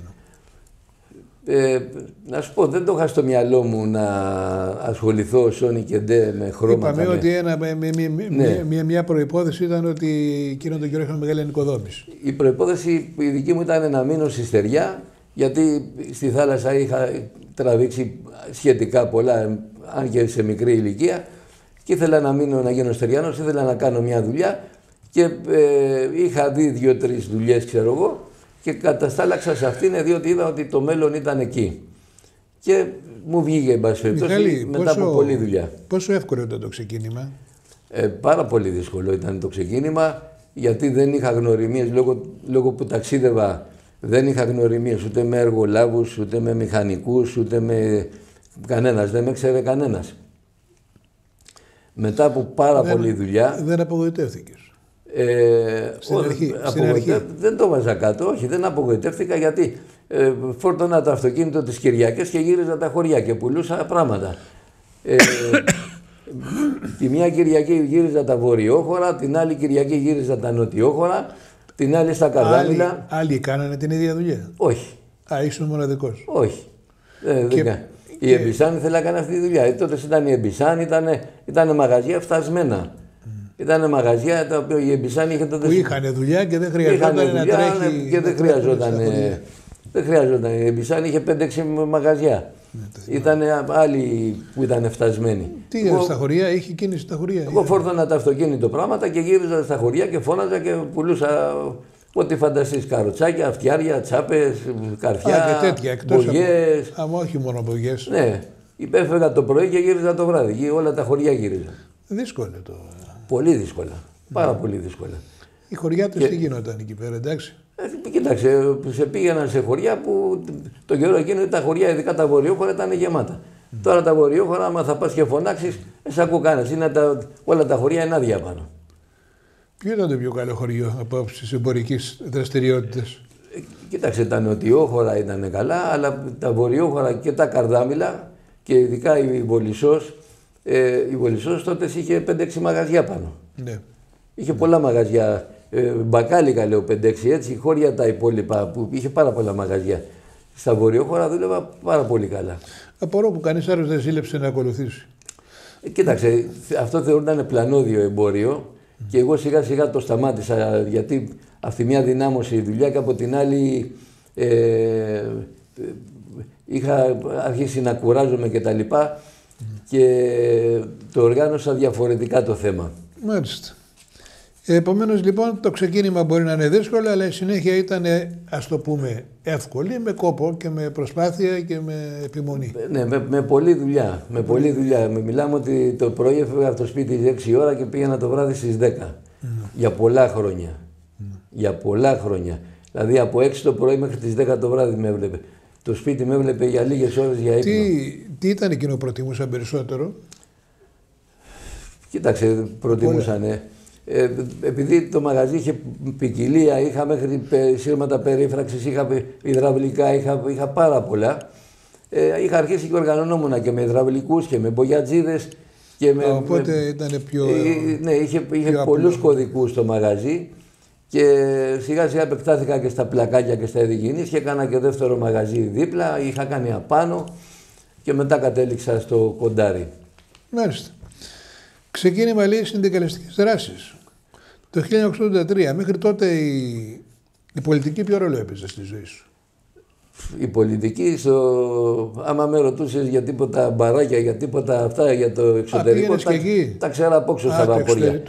Να σου πω, δεν το είχα στο μυαλό μου να ασχοληθώ σόνι και ντε με χρώματα. Είπαμε ότι μια προϋπόθεση ήταν ότι εκείνον τον καιρό είχαμε μεγάλη ανοικοδόμηση. Η προϋπόθεση η δική μου ήταν να μείνω στη στεριά, γιατί στη θάλασσα είχα τραβήξει σχετικά πολλά, αν και σε μικρή ηλικία, και ήθελα να γίνω στεριάνος, ήθελα να κάνω μια δουλειά και είχα δει 2-3 δουλειές, ξέρω εγώ, και καταστάλαξα σε αυτήν, διότι είδα ότι το μέλλον ήταν εκεί. Και μου βγήκε, εν πάση περιπτώσει, μετά από πολλή δουλειά. Πόσο εύκολο ήταν το ξεκίνημα? Πάρα πολύ δύσκολο ήταν το ξεκίνημα, γιατί δεν είχα γνωριμίες, λόγω που ταξίδευα, δεν είχα γνωριμίες ούτε με εργολάβους, ούτε με μηχανικούς, ούτε με κανένας, δεν με ξέρε κανένας. Μετά από πάρα πολλή δουλειά... Δεν απογοητεύτηκες? Στην αρχή. Δεν το βάζα κάτω, όχι, δεν απογοητεύτηκα, γιατί φόρτωνα το αυτοκίνητο τις Κυριακές και γύριζα τα χωριά και πουλούσα πράγματα. Τη μια Κυριακή γύριζα τα βορειόχωρα, την άλλη Κυριακή γύριζα τα νοτιόχωρα, την άλλη στα Καρδάμιλα. Άλλοι κάνανε την ίδια δουλειά? Όχι. Ήσουν μοναδικός? Όχι. Η Εμπισάν ήθελε να κάνει αυτή τη δουλειά. Τότε ήταν η Εμπισάν, ήταν μαγαζιά φτασμένα. Ήταν μαγαζιά τα οποία η Εμπισάν είχε τότε. Που είχαν δουλειά και δεν χρειαζόταν να τρέχει. Και δεν χρειαζόταν. Δεν χρειαζόταν. Η Εμπισάν είχε 5-6 μαγαζιά. Ήταν άλλοι που ήταν φτασμένοι. Τι έγινε στα χωριά, είχε κίνηση στα χωριά? Εγώ φόρτωνα τα αυτοκίνητο πράγματα και γύριζα στα χωριά και φώναζα και πουλούσα ό,τι φανταστείς. Καροτσάκια, αυτιάρια, τσάπες, καρφιά, μπογιές. Όχι μόνο μπογιές. Ναι. Υπέφεγα το πρωί και γύριζα το βράδυ. Όλα τα χωριά γύριζα. Δύσκολο το. Πολύ δύσκολα. Πάρα πολύ δύσκολα. Οι χωριά τους τι γινόταν εκεί πέρα, εντάξει? Κοίταξε, σε πήγαιναν σε χωριά που το καιρό εκείνο τα χωριά, ειδικά τα βορειόχωρα, ήταν γεμάτα. Τώρα τα βορειόχωρα, άμα θα πας και φωνάξεις, σε ακούω κανένας. Όλα τα χωριά είναι άδεια πάνω. Ποιο ήταν το πιο καλό χωριό από άποψης εμπορικής δραστηριότητας? Κοίταξε, τα νοτιόχωρα ήταν καλά, αλλά τα βορειόχωρα και τα Καρδάμιλα και ειδικά η Βολισσός. Η Βολισσός τότε είχε 5-6 μαγαζιά πάνω. Ναι. Είχε πολλά μαγαζιά. Μπακάλικα λέω 5-6, έτσι, χώρια τα υπόλοιπα που είχε πάρα πολλά μαγαζιά. Στα βορειόχωρα δούλευα πάρα πολύ καλά. Απορώ που κανείς άλλος δεν ζήλεψε να ακολουθήσει. Κοίταξε, αυτό θεωρούνταν πλανόδιο εμπόριο και εγώ σιγά σιγά το σταμάτησα, γιατί αυτή μια δυνάμωσε η δουλειά και από την άλλη είχα αρχίσει να κουράζομαι κτλ. Και το οργάνωσα διαφορετικά το θέμα. Μάλιστα. Επομένως λοιπόν το ξεκίνημα μπορεί να είναι δύσκολο, αλλά η συνέχεια ήταν, ας το πούμε, εύκολη, με κόπο και με προσπάθεια και με επιμονή. Ναι, με πολλή δουλειά. Με πολλή δουλειά. Μιλάμε ότι το πρωί έφευγα από το σπίτι 6 ώρα και πήγαινα το βράδυ στις 10. Για πολλά χρόνια. Για πολλά χρόνια. Δηλαδή από 6 το πρωί μέχρι τις 10 το βράδυ με έβλεπε. Το σπίτι με έβλεπε για λίγες ώρες για ύπνο. Τι ήταν εκείνο που προτιμούσαν περισσότερο? Κοίταξε, προτιμούσανε. Επειδή το μαγαζί είχε ποικιλία, είχα μέχρι σύρματα περίφραξης, είχα υδραυλικά, είχα πάρα πολλά. Είχα αρχίσει και οργανωνόμουν και με υδραυλικούς και με μπογιατζίδες. Οπότε ήταν πιο... Ναι, είχε πολλούς κωδικούς το μαγαζί και σιγά σιγά επεκτάθηκα και στα πλακάκια και στα ειδικινείς και έκανα και δεύτερο μαγαζί δίπλα, είχα κάνει απάνω και μετά κατέληξα στο κοντάρι. Μάλιστα. Ξεκίνημα λέει συνδικαλιστικής δράσης. Το 1983, μέχρι τότε η πολιτική ποιο ρόλο έπαιζε στη ζωή σου? Η πολιτική, άμα με ρωτούσες για τίποτα μπαράκια, για τίποτα αυτά, για το εξωτερικό, τα ξέρω απόξω στα βαπόρια.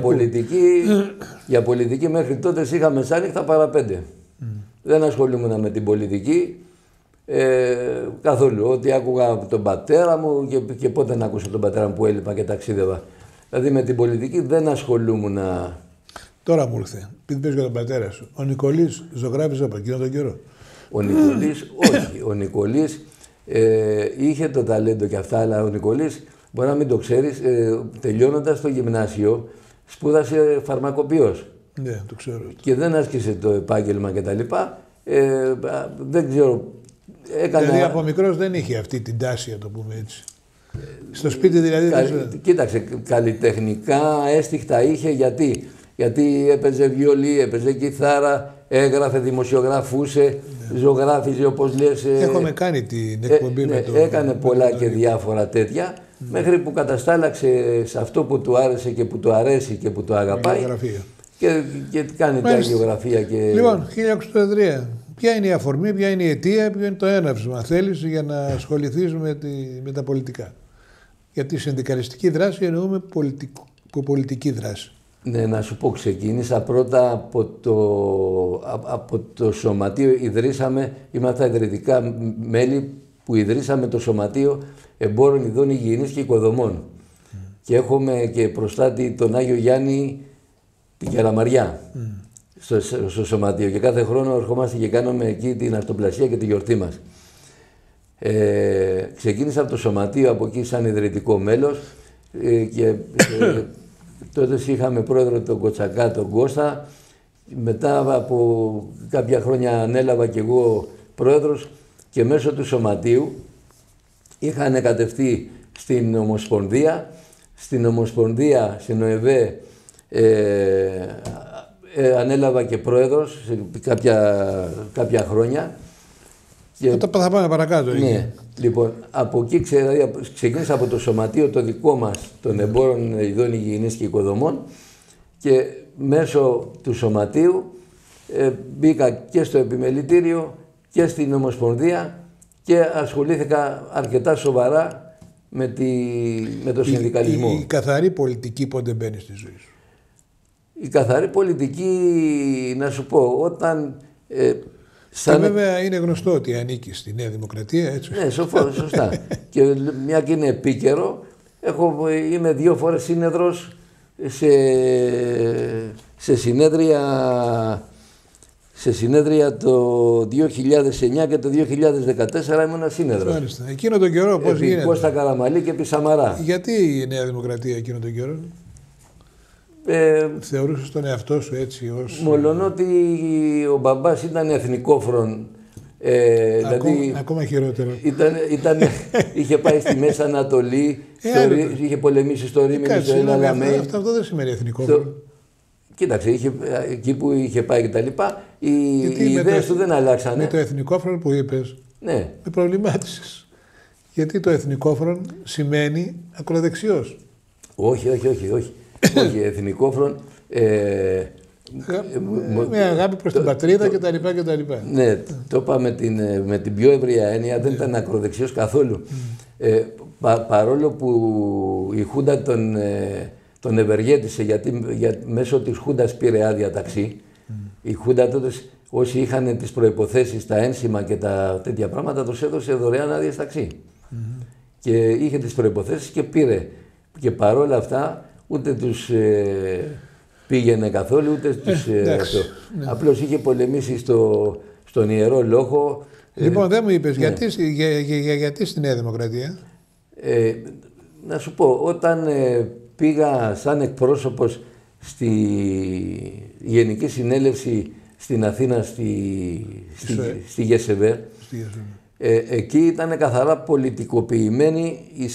Για πολιτική μέχρι τότε είχα μεσάνυχτα παρά 5. Δεν ασχολούμουν με την πολιτική καθόλου. Ό,τι άκουγα από τον πατέρα μου και πότε να άκουσα τον πατέρα μου που έλειπα και ταξίδευα. Δηλαδή με την πολιτική δεν ασχολούμουν. Τώρα μου ήρθε, επειδή πες για τον πατέρα σου. Ο Νικολής ζωγράφιζε από εκείνο τον καιρό? Ο Νικολής, όχι. Ο Νικολής είχε το ταλέντο και αυτά, αλλά ο Νικολής, μπορεί να μην το ξέρεις, τελειώνοντας το γυμνάσιο, σπούδασε φαρμακοποιός. Ναι, το ξέρω. Και δεν άσκησε το επάγγελμα κτλ. Δεν ξέρω. Δηλαδή από μικρός δεν είχε αυτή την τάση, να το πούμε έτσι. Στο σπίτι δηλαδή. Κοίταξε, καλλιτεχνικά έστιχτα είχε γιατί έπαιζε βιολί, έπαιζε κιθάρα, έγραφε, δημοσιογραφούσε, ζωγράφιζε όπως λες. Έχουμε κάνει την εκπομπή με το... Έκανε πολλά και διάφορα τέτοια, μέχρι που καταστάλαξε σε αυτό που του άρεσε και που του αρέσει και που του αγαπάει. Και κάνει τα γεωγραφία. Λοιπόν, 1983. Ποια είναι η αφορμή, ποια είναι η αιτία, ποιο είναι το έναυσμα, θέλεις, για να ασχοληθείς με τα πολιτικά? Γιατί συνδικαλιστική δράση εννοούμε πολιτική δράση. Ναι, να σου πω, ξεκίνησα πρώτα από το σωματείο. Είμαστε ιδρυτικά μέλη που ιδρύσαμε το Σωματείο Εμπόρων Ειδών Υγιεινής και Οικοδομών. Και έχουμε και προστάτη τον Άγιο Γιάννη την Κεραμαριά στο Σωματείο. Και κάθε χρόνο ερχόμαστε και κάνουμε εκεί την αυτοπλασία και τη γιορτή μας. Ξεκίνησα από το Σωματείο, από εκεί σαν ιδρυτικό μέλος και τότε είχαμε πρόεδρο τον Κοτσακά, τον Κώστα. Μετά από κάποια χρόνια ανέλαβα και εγώ πρόεδρος και μέσω του Σωματείου είχα ανεκατευτεί στην Ομοσπονδία. Στην Ομοσπονδία, στην ΟΕΒ, ανέλαβα και πρόεδρος σε κάποια χρόνια. Θα πάμε παρακάτω. Ναι. Λοιπόν, από εκεί ξεκίνησα από το Σωματείο το δικό μας των Εμπόρων Ειδών Υγιεινής και Οικοδομών και μέσω του Σωματείου μπήκα και στο Επιμελητήριο και στην Ομοσπονδία και ασχολήθηκα αρκετά σοβαρά με το συνδικαλισμό. Η καθαρή πολιτική πότε μπαίνει στη ζωή σου? Η καθαρή πολιτική, να σου πω, όταν... Βέβαια είναι γνωστό ότι ανήκει στη Νέα Δημοκρατία, έτσι. Ναι, σωστά. Και μια και είναι επίκαιρο, είμαι 2 φορές σύνεδρος σε συνέδρια το 2009 και το 2014 ήμουν σύνεδρος. Μάλιστα. Εκείνο τον καιρό πώς γίνεται? Κώστα Καραμαλή και επί Σαμαρά. Γιατί η Νέα Δημοκρατία εκείνο τον καιρό? Θεωρούσες τον εαυτό σου έτσι ως... Μολονότι ο μπαμπάς ήταν εθνικόφρον. Δηλαδή, ακόμα χειρότερο. Είχε πάει στη Μέση Ανατολή, είχε πολεμήσει στο Ρήμινι, στο Ελαλαμέ. Αυτό δεν σημαίνει εθνικόφρον. Κοίταξε, εκεί που είχε πάει κτλ. Οι ιδέες του δεν αλλάξανε. Με το εθνικόφρον που είπες, ναι, με προβλημάτισες. Γιατί το εθνικόφρον σημαίνει ακροδεξιός. Όχι, εθνικόφρον. Μια αγάπη προς την πατρίδα κτλ. Ναι, το είπα με την πιο ευρεία έννοια, δεν ήταν ακροδεξιός καθόλου. Παρόλο που η Χούντα τον ευεργέτησε, γιατί μέσω της Χούντας πήρε άδεια ταξί. Η Χούντα τότε, όσοι είχαν τις προϋποθέσεις, τα ένσημα και τα τέτοια πράγματα, τους έδωσε δωρεάν άδειες ταξί. Και είχε τις προϋποθέσεις και πήρε. Και παρόλα αυτά, ούτε τους πήγαινε καθόλου, ούτε τους... Απλώς είχε πολεμήσει στον Ιερό Λόγο. Λοιπόν, δεν μου είπες, γιατί στη Νέα Δημοκρατία? Να σου πω, όταν πήγα σαν εκπρόσωπος στη Γενική Συνέλευση στην Αθήνα, στη ΓΕΣΕΒΕΡ, εκεί ήταν καθαρά πολιτικοποιημένη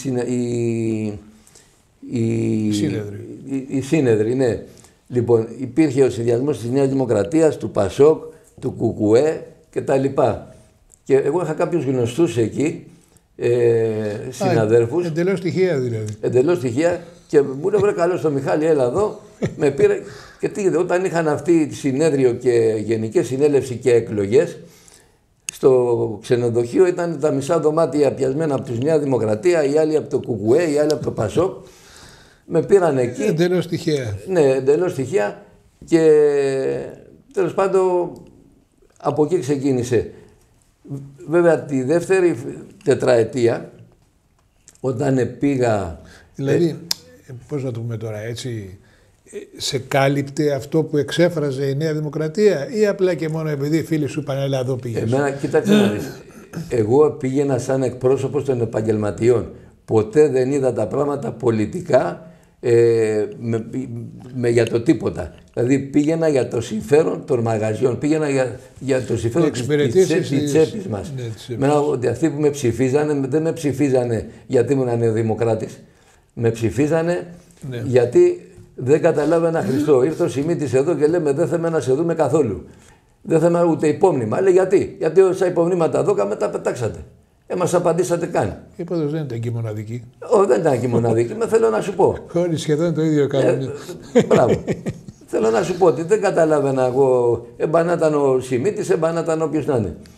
η σύνεδρη, ναι. Λοιπόν, υπήρχε ο συνδυασμός της Νέας Δημοκρατίας, του ΠΑΣΟΚ, του ΚΚΕ κτλ. Και εγώ είχα κάποιους γνωστούς εκεί, συναδέρφους. Εντελώς τυχαία δηλαδή. Εντελώς τυχαία, και μου λέει: βρε καλώς το Μιχάλη, έλα εδώ. Με πήρε και τι είδε, όταν είχαν αυτή συνέδριο και Γενική Συνέλευση και εκλογές, στο ξενοδοχείο ήταν τα μισά δωμάτια πιασμένα από τη Νέα Δημοκρατία, οι άλλοι από το ΚΚΕ, οι άλλοι από το ΠΑΣΟΚ. Με πήραν εκεί. Εντελώς τυχαία. Ναι, εντελώς τυχαία. Και τέλος πάντων από εκεί ξεκίνησε. Βέβαια τη δεύτερη τετραετία, όταν πήγα... Δηλαδή, πώς να το πούμε τώρα, έτσι, σε κάλυπτε αυτό που εξέφραζε η Νέα Δημοκρατία, ή απλά και μόνο επειδή οι φίλοι σου είπαν έλα εδώ πήγες? Εμένα, κοίταξε να δεις. Εγώ πήγαινα σαν εκπρόσωπος των επαγγελματιών. Ποτέ δεν είδα τα πράγματα πολιτικά για το τίποτα. Δηλαδή πήγαινα για το συμφέρον των μαγαζιών, πήγαινα για το συμφέρον της τσέπης μας. Ότι αυτοί που με ψηφίζανε, δεν με ψηφίζανε γιατί ήμουν νεοδημοκράτης. Με ψηφίζανε γιατί δεν καταλάβαινα Χριστό. Ήρθε ο Σιμίτης εδώ και λέμε δεν θέλουμε να σε δούμε καθόλου. Δεν θέλουμε ούτε υπόμνημα. Λέει γιατί όσα υπομνήματα δώκαμε τα πετάξατε. Μας απαντήσατε καν. Είπατε δεν ήταν και μοναδική. Όχι, δεν ήταν και μοναδική. Θέλω να σου πω. Όλοι σχεδόν το ίδιο κάνουν. Μπράβο. Θέλω να σου πω ότι δεν καταλάβαινα εγώ. Εμπανάταν ο Σιμίτης, εμπανάταν όποιος να είναι.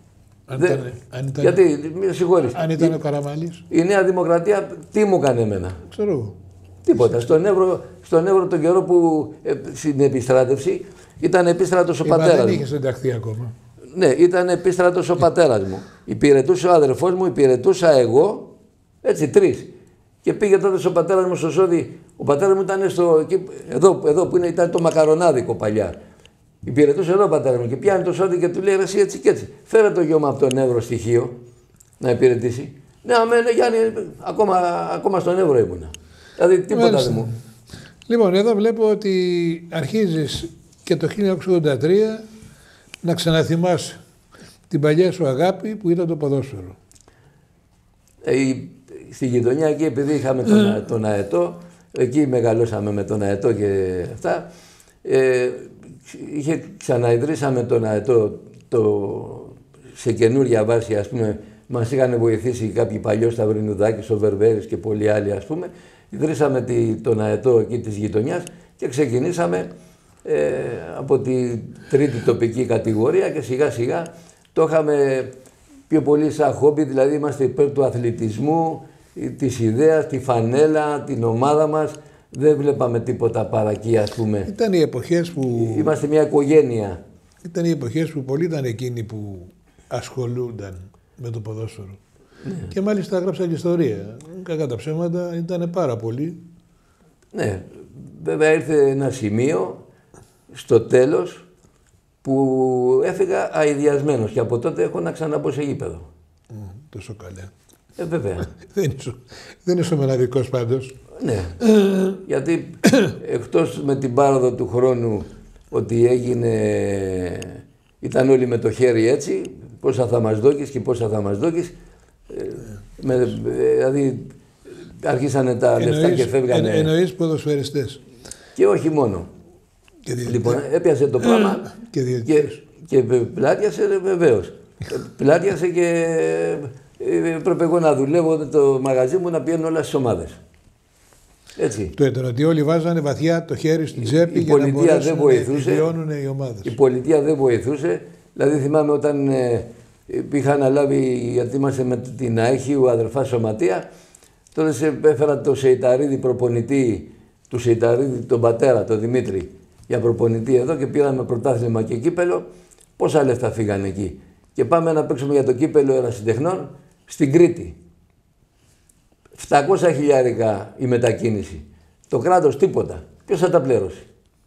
Γιατί, με συγχωρείς. Αν ήταν ο Καραμαλής. Η Νέα Δημοκρατία τι μου έκανε εμένα? Ξέρω. Τίποτα. Στον Εύρο τον καιρό που στην επιστράτευση ήταν επίστρατος ο πατέρας μου. Δεν είχε ενταχθεί ακόμα. Ναι, ήταν επίστρατος ο πατέρας μου. Υπηρετούσε ο αδερφός μου, υπηρετούσα εγώ, έτσι τρεις. Και πήγε τότε ο πατέρας μου στο Σώδη. Ο πατέρας μου ήταν εδώ που ήταν το μακαρονάδικο παλιά. Υπηρετούσε εδώ ο πατέρας μου και πιάνει το Σώδη και του λέει εσύ έτσι και έτσι. Φέρε το γιο μου από τον Εύρο στοιχείο να υπηρετήσει. Ναι, Γιάννη, ακόμα στον Εύρο ήμουνα. Δηλαδή τίποτα δεν μου. Λοιπόν, εδώ βλέπω ότι αρχίζεις και το 1983 να ξαναθυμάσαι την παλιά σου αγάπη που ήταν το ποδόσφαιρο. Στη γειτονιά εκεί, επειδή είχαμε τον Αετό, εκεί μεγαλώσαμε με τον Αετό και αυτά, ξαναειδρύσαμε τον Αετό σε καινούρια βάση, ας πούμε. Μας είχαν βοηθήσει κάποιοι παλιό Σταυρινουδάκης, ο Βερβέρης και πολλοί άλλοι, ας πούμε. Ιδρύσαμε τον Αετό εκεί της γειτονιάς και ξεκινήσαμε από τη τρίτη τοπική κατηγορία και σιγά σιγά το είχαμε πιο πολύ σαν χόμπι, δηλαδή είμαστε υπέρ του αθλητισμού, της ιδέας, τη φανέλα, την ομάδα μας. Δεν βλέπαμε τίποτα παρακεί, ας πούμε. Ήταν οι εποχές που... Είμαστε μια οικογένεια. Ήταν οι εποχές που πολλοί ήταν εκείνοι που ασχολούνταν με το ποδόσφαιρο. Ναι. Και μάλιστα έγραψαν και ιστορία. Κακά τα ψέματα, ήταν πάρα πολλοί. Ναι, βέβαια ήρθε ένα σημείο στο τέλος που έφυγα αηδιασμένος και από τότε έχω να ξαναμπω σε γήπεδο. Τόσο καλά. Βέβαια. Δεν είσαι ο μοναδικός πάντως. Ναι, γιατί εκτός με την πάροδο του χρόνου ότι ήταν όλοι με το χέρι έτσι, πόσα θα μας δώκεις και πόσα θα μας δώκεις, δηλαδή αρχίσανε τα λεφτά και φεύγανε. Εννοείς ποδοσφαιριστές. Και όχι μόνο. Λοιπόν, έπιασε το πράγμα και πλάτιασε βεβαίως. Πλάτιασε και έπρεπε εγώ να δουλεύω το μαγαζί μου να πηγαίνω όλα στις ομάδες. Έτσι. Το ήταν ότι όλοι βάζανε βαθιά το χέρι στην τσέπη η για να πολιτεία μπορέσουν δεν βοηθούσε. να βιώνουν οι ομάδες. Η πολιτεία δεν βοηθούσε. Δηλαδή θυμάμαι όταν είχα αναλάβει, γιατί είμαστε με την ΑΕΧΙΟΥ αδερφά σωματεία, τότε έφερα το Σεϊταρίδη προπονητή, του Σεϊταρίδη τον πατέρα, τον Δημήτρη, για προπονητή εδώ και πήραμε πρωτάθλημα και κύπελο. Πόσα λεφτά φύγανε εκεί. Και πάμε να παίξουμε για το κύπελο ερασιτεχνών στην Κρήτη. 700 χιλιάρικα η μετακίνηση. Το κράτος τίποτα. Ποιος θα τα πληρώσει.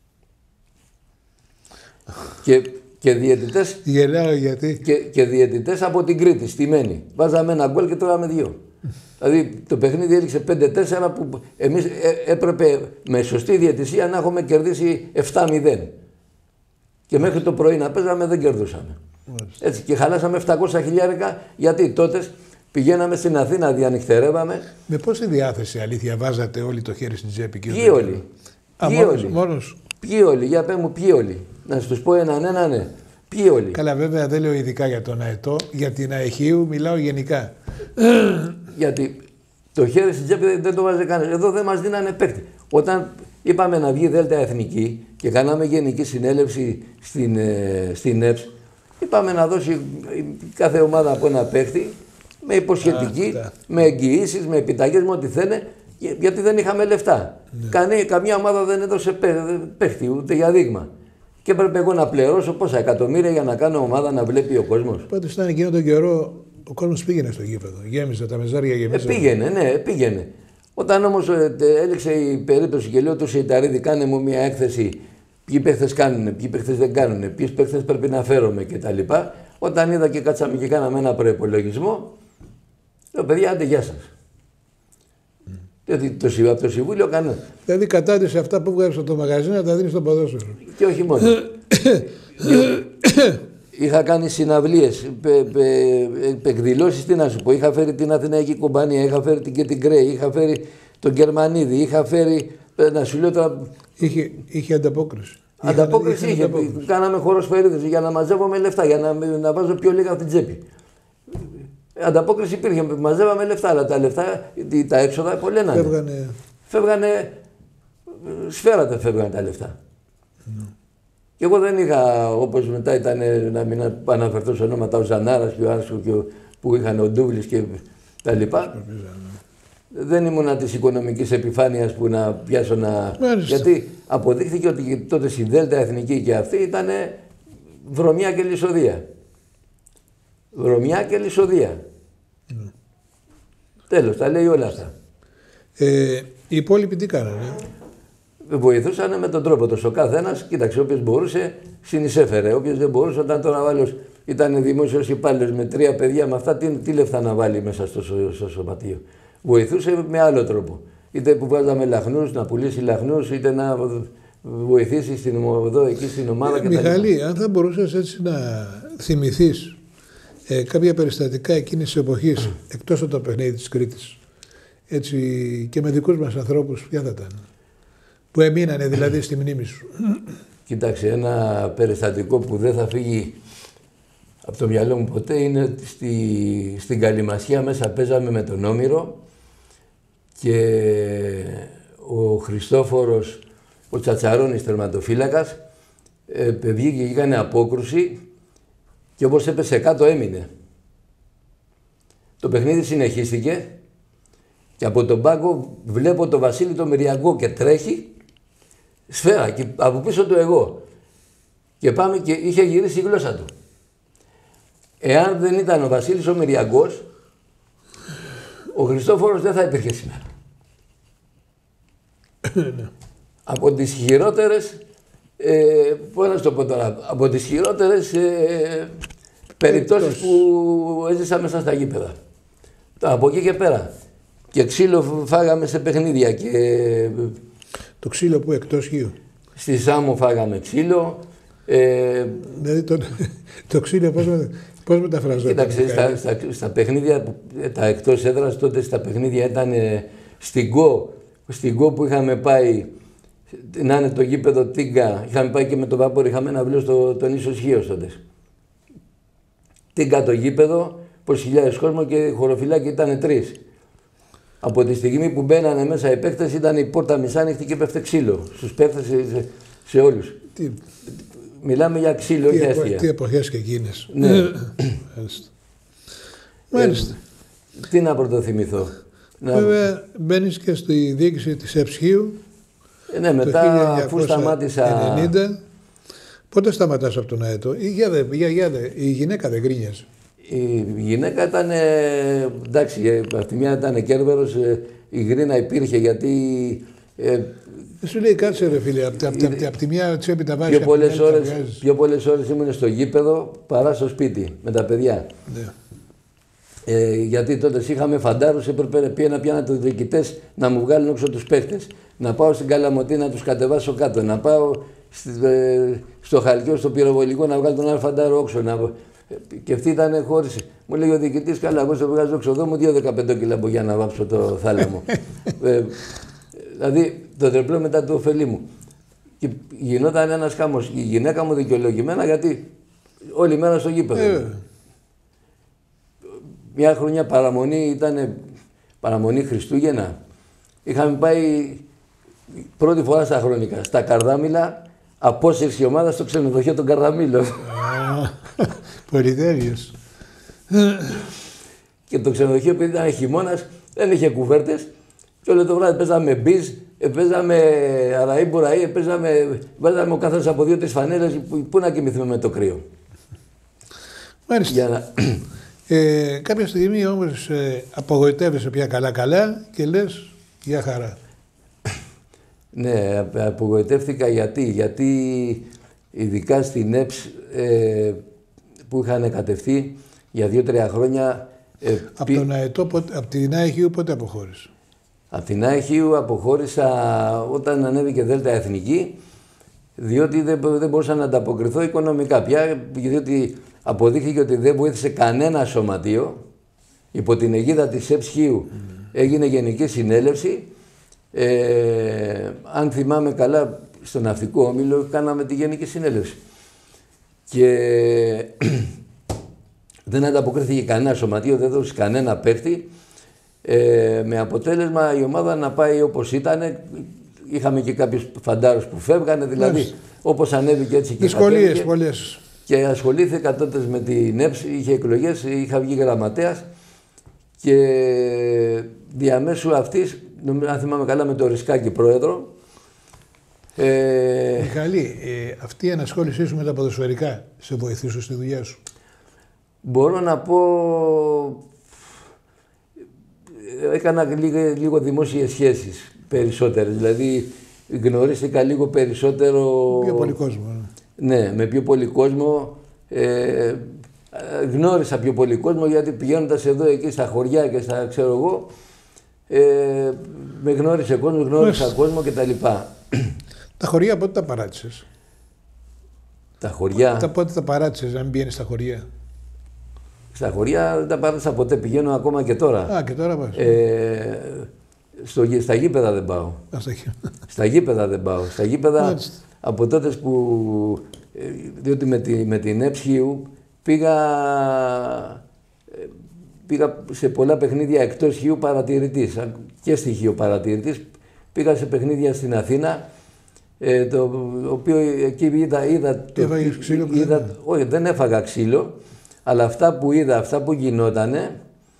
Και διαιτητές. Γελάω γιατί. Και διαιτητές από την Κρήτη, στημένοι. Βάζαμε ένα γκολ και τρώγαμε 2. Δηλαδή το παιχνίδι έληξε 5-4 που εμείς έπρεπε με σωστή διαιτησία να έχουμε κερδίσει 7-0. Και μέχρι το πρωί να παίζαμε δεν κερδούσαμε. Έτσι, και χαλάσαμε 700 χιλιάρικα γιατί τότε πηγαίναμε στην Αθήνα, διανυχτερεύαμε. Με πόση διάθεση αλήθεια βάζατε όλοι το χέρι στην τσέπη, κύριε? Ποιοι όλοι. Μόνος. Ποιοι όλοι, για πες μου ποιοι όλοι. Να σου πω έναν, ναι. Ποιοι όλοι. Καλά, βέβαια δεν λέω ειδικά για τον ΑΕΤΟ, για την ΑΕΧΙΟΥ μιλάω γενικά. Γιατί το χέρι στην τσέπη δεν το βάζει κανένα. Εδώ δεν μας δίνανε παίκτη. Όταν είπαμε να βγει Δέλτα Εθνική και κάναμε γενική συνέλευση στην ΕΠΣ, είπαμε να δώσει κάθε ομάδα από ένα παίκτη με υποσχετική, με εγγυήσεις, με επιταγές, με ό,τι θένε, γιατί δεν είχαμε λεφτά. Ναι. Καμία ομάδα δεν έδωσε παίκτη, ούτε για δείγμα. Και έπρεπε εγώ να πληρώσω πόσα εκατομμύρια για να κάνω ομάδα να βλέπει ο κόσμος. Πάντως ήταν εκείνο τον καιρό ο κόσμος πήγαινε στο γήπεδο. Γέμιζε τα μεζάρια, γεμίζανε. Πήγαινε, ναι, πήγαινε. Όταν όμως έλεξε η περίπτωση και λέω του Σεϊταρίδη, κάνε μου μια έκθεση. Ποιοι παίχτες κάνουν, ποιοι παίχτες δεν κάνουν, ποιοι παίχτες πρέπει να φέρουμε κτλ. Όταν είδα και κάτσαμε και κάναμε ένα προϋπολογισμό, λέω παιδιά, άντε γεια σας. Διότι από το Συμβούλιο κανένα. Δηλαδή κατάτησε αυτά που βγάζεις από το μαγαζί να τα δίνεις στο ποδόσφαιρο. Και όχι μόνο. Είχα κάνει συναυλίες, εκδηλώσεις, τι να σου πω. Είχα φέρει την Αθηναϊκή Κομπανία, είχα φέρει και την Γκρέι, είχα φέρει τον Γερμανίδη, είχα φέρει. Να σου λέω τώρα. Είχε ανταπόκριση. Ανταπόκριση είχε. Κάναμε χοροσφαιρίδες για να μαζεύουμε λεφτά, για να βάζω πιο λίγα από την τσέπη. Ανταπόκριση υπήρχε. Μαζεύαμε λεφτά, αλλά τα λεφτά, τα έξοδα πολλαίνανε. Φεύγανε. Σφαίρα τα φεύγανε τα λεφτά. Και εγώ δεν είχα, όπως μετά ήταν, να μην αναφερθώ σε ονόματα, ο Ζανάρας και ο Άρσκο που είχαν ο Ντούβλης και τα λοιπά. Δεν ήμουνα της οικονομικής επιφάνειας που να πιάσω να... Μάλιστα. Γιατί αποδείχθηκε ότι τότε στη Δέλτα Εθνική και αυτή ήταν βρωμιά και λησοδεία. Βρωμιά και λησοδεία. Τέλος, τα λέει όλα αυτά. Οι υπόλοιποι τι κάνανε? Βοηθούσαν με τον τρόπο τους. Ο καθένας, κοίταξε, όποιος μπορούσε συνεισέφερε. Όποιος δεν μπορούσε, όταν τώρα ο άλλος ήταν δημόσιος υπάλληλος με 3 παιδιά, με αυτά τι λεφτά να βάλει μέσα στο σωματείο. Βοηθούσε με άλλο τρόπο. Είτε που βάζαμε λαχνούς, να πουλήσει λαχνούς, είτε να βοηθήσει εδώ, εκεί στην ομάδα κτλ. Μιχάλη, αν θα μπορούσες έτσι να θυμηθείς κάποια περιστατικά εκείνης της εποχής, εκτός από το παιχνίδι της Κρήτης, έτσι και με δικούς μας ανθρώπους, ποια θα ήταν? Που έμεινανε δηλαδή στη μνήμη σου. Κοίταξε, ένα περιστατικό που δεν θα φύγει από το μυαλό μου ποτέ είναι ότι στην Καλυμασιά μέσα παίζαμε με τον Όμηρο και ο Χριστόφορος, ο Τσατσαρώνης τερματοφύλακας, βγήκε και έκανε απόκρουση και όπως έπεσε κάτω έμεινε. Το παιχνίδι συνεχίστηκε και από τον πάγκο βλέπω τον Βασίλη τον Μυριακό και τρέχει σφαίρα και από πίσω του εγώ. Και πάμε και είχε γυρίσει η γλώσσα του. Εάν δεν ήταν ο Βασίλης ο Μυριακός, ο Χριστόφορος δεν θα υπήρχε σήμερα. Από τις χειρότερες, πώς να σου το πω τώρα, από τις χειρότερες περιπτώσεις που έζησα μέσα στα γήπεδα. Από εκεί και πέρα. Και ξύλο φάγαμε σε παιχνίδια και... Το ξύλο που εκτός Χίου? Στη Σάμο φάγαμε ξύλο. Δηλαδή το ξύλο πώς μεταφράζεται? Κοίταξε, στα παιχνίδια, τα εκτός έδρας, τότε στα παιχνίδια ήταν στην Γκο που είχαμε πάει, να είναι το γήπεδο Τίγκα, είχαμε πάει και με το Βάπορ, είχαμε ένα βιβλίο στον ίσο Χίος τότε. Τίγκα το γήπεδο, πως χιλιάδες κόσμο και χωροφυλάκι ήταν 3. Από τη στιγμή που μπαίνανε μέσα οι παίκτες ήταν η πόρτα μισάνοιχτη και πέφτε ξύλο. Στους παίκτες, σε όλους. Μιλάμε για ξύλο, όχι αστεία. Τι εποχές και εκείνες. Ναι. Μάλιστα. Τι να πρωτοθυμηθώ. Βέβαια μπαίνεις και στη διοίκηση της Εψχείου. Ναι, μετά αφού σταμάτησα... 90. Πότε σταματάς από τον ΑΕΤΟ? Η γυναίκα δεν γκρίνιαζε. Η γυναίκα ήταν, εντάξει, από τη μια ήταν Κέρβερος, η γρίνα υπήρχε γιατί... Σου λέει κάτσε ρε φίλε, από τη μια τσέπη τα βάζεις. Πιο πολλές ώρες ήμουν στο γήπεδο παρά στο σπίτι με τα παιδιά. Ναι. Γιατί τότε είχαμε φαντάρους, έπρεπε να πιάνα τους διοικητές να μου βγάλουν έξω τους παίχτες. Να πάω στην Καλαμωτή να τους κατεβάσω κάτω, να πάω στο Χαλκιό, στο πυροβολικό να βγάλω τον άλλο φαντάρο όξο. Και αυτή ήταν χώριση. Μου λέει ο διοικητής, καλά, εγώ στο βγάζω έξω εδώ μου 2-15 κιλά για να βάψω το θάλαμο. Δηλαδή το τρεπλό μετά του ωφελή μου. Και γινόταν ένας χαμός. Η γυναίκα μου δικαιολογημένα γιατί όλη μέρα στο γήπεδο. Μια χρονιά παραμονή ήταν παραμονή Χριστούγεννα. Είχαμε πάει πρώτη φορά στα χρονικά, στα Καρδάμιλα, απόσυρση ομάδα στο ξενοδοχείο των Καρδαμίλων. Πολυτέλειος. Και το ξενοδοχείο, επειδή ήταν χειμώνας, δεν είχε κουβέρτες. Και όλο το βράδυ παίζαμε μπιζ, παίζαμε αραΐμπουραΐ, βάζαμε ο καθένας από 2-3 φανέλες. Πού να κοιμηθούμε με το κρύο. Μάλιστα. Κάποια στιγμή όμως απογοητεύεσαι πια καλά και λες για χαρά. Ναι, απογοητεύτηκα γιατί ειδικά στην ΕΠΣ που είχαν κατευθεί για 2-3 χρόνια. Από τον ΑΕΤΟ, από την ΑΕΧΙΟΥ πότε αποχώρησε? Από την ΑΕΧΙΟΥ αποχώρησα όταν ανέβηκε Δέλτα Εθνική, διότι δεν μπορούσα να ανταποκριθώ οικονομικά πια, διότι αποδείχθηκε ότι δεν βοήθησε κανένα σωματείο. Υπό την αιγίδα της ΕΠΣΧΙΟΥ έγινε γενική συνέλευση. Αν θυμάμαι καλά, στο Ναυτικό Όμιλο κάναμε τη γενική συνέλευση. Και δεν ανταποκρίθηκε κανένα σωματείο, δεν δώσε κανένα παίχτη. Με αποτέλεσμα η ομάδα να πάει όπως ήταν. Είχαμε και κάποιους φαντάρους που φεύγανε, δηλαδή όπως ανέβηκε έτσι και δυσκολίες πολλές. Και ασχολήθηκα τότε με την ΕΠΣ, είχε εκλογές, είχα βγει γραμματέας και διαμέσου αυτής, αν θυμάμαι καλά, με το Ρισκάκη πρόεδρο. Μιχαλή, αυτή η ενασχόλησή σου με τα ποδοσφαιρικά σε βοηθούσε στη δουλειά σου? Μπορώ να πω, έκανα λίγο δημόσιες σχέσεις περισσότερες, δηλαδή γνωρίστηκα λίγο περισσότερο... Πιο πολύ κόσμο. Ναι, με πιο πολύ κόσμο. Γνώρισα πιο πολύ κόσμο γιατί πηγαίνοντας εδώ εκεί στα χωριά και στα ξέρω εγώ, με γνώρισε κόσμο, γνώρισα κόσμο κτλ. Τα χωριά πότε τα παράτησες? Τα χωριά... Πότε τα παράτησες να μην πηγαίνεις στα χωριά? Στα χωριά δεν τα παράτησα ποτέ, πηγαίνω ακόμα και τώρα. Α, και τώρα πας. Στα γήπεδα δεν πάω. Στα γήπεδα δεν πάω. Στα γήπεδα από τότε που... διότι με την ΕΠΣΧΙΟΥ πήγα σε πολλά παιχνίδια εκτός Χιού παρατηρητής και στη Χιού παρατηρητής. Πήγα σε παιχνίδια στην Αθήνα, το οποίο εκεί είδα Έφαγες ξύλο? Όχι, δεν έφαγα ξύλο, αλλά αυτά που είδα, αυτά που γινότανε,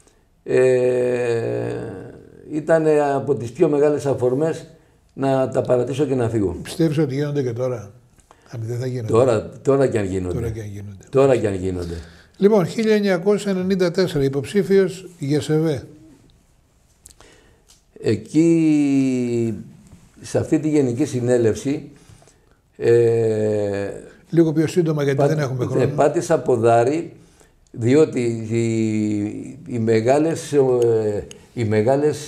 ήταν από τις πιο μεγάλες αφορμές να τα παρατήσω και να φύγω. Πιστεύεις ότι γίνονται και τώρα? Δεν θα γίνονται. Τώρα και αν γίνονται. Τώρα και αν γίνονται. Λοιπόν, 1994 υποψήφιος για ΣΕΒΕ. Εκεί, σε αυτή τη γενική συνέλευση... λίγο πιο σύντομα γιατί δεν έχουμε χρόνο. Πάτησα ποδάρι, διότι οι μεγάλες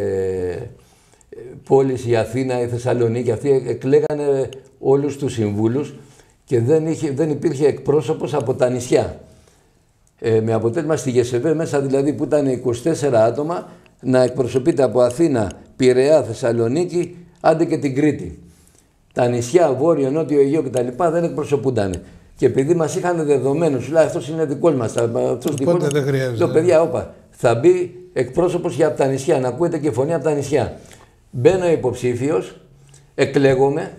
πόλεις, η Αθήνα, η Θεσσαλονίκη, αυτοί εκλέγανε όλους τους συμβούλους και δεν υπήρχε εκπρόσωπος από τα νησιά. Με αποτέλεσμα στη ΓΕΣΕΒΕ μέσα δηλαδή που ήταν 24 άτομα να εκπροσωπείται από Αθήνα, Πειραιά, Θεσσαλονίκη, άντε και την Κρήτη. Τα νησιά, Βόρειο, Νότιο, Αιγαίο κτλ. Δεν εκπροσωπούνταν. Και επειδή μας είχαν δεδομένους, λέει αυτός είναι δικός μας, αυτός δικός μας, δεν χρειάζεται. το παιδιά, όπα, θα μπει εκπρόσωπος για από τα νησιά, να ακούεται και φωνή από τα νησιά. Μπαίνω υποψήφιος, εκλέγομαι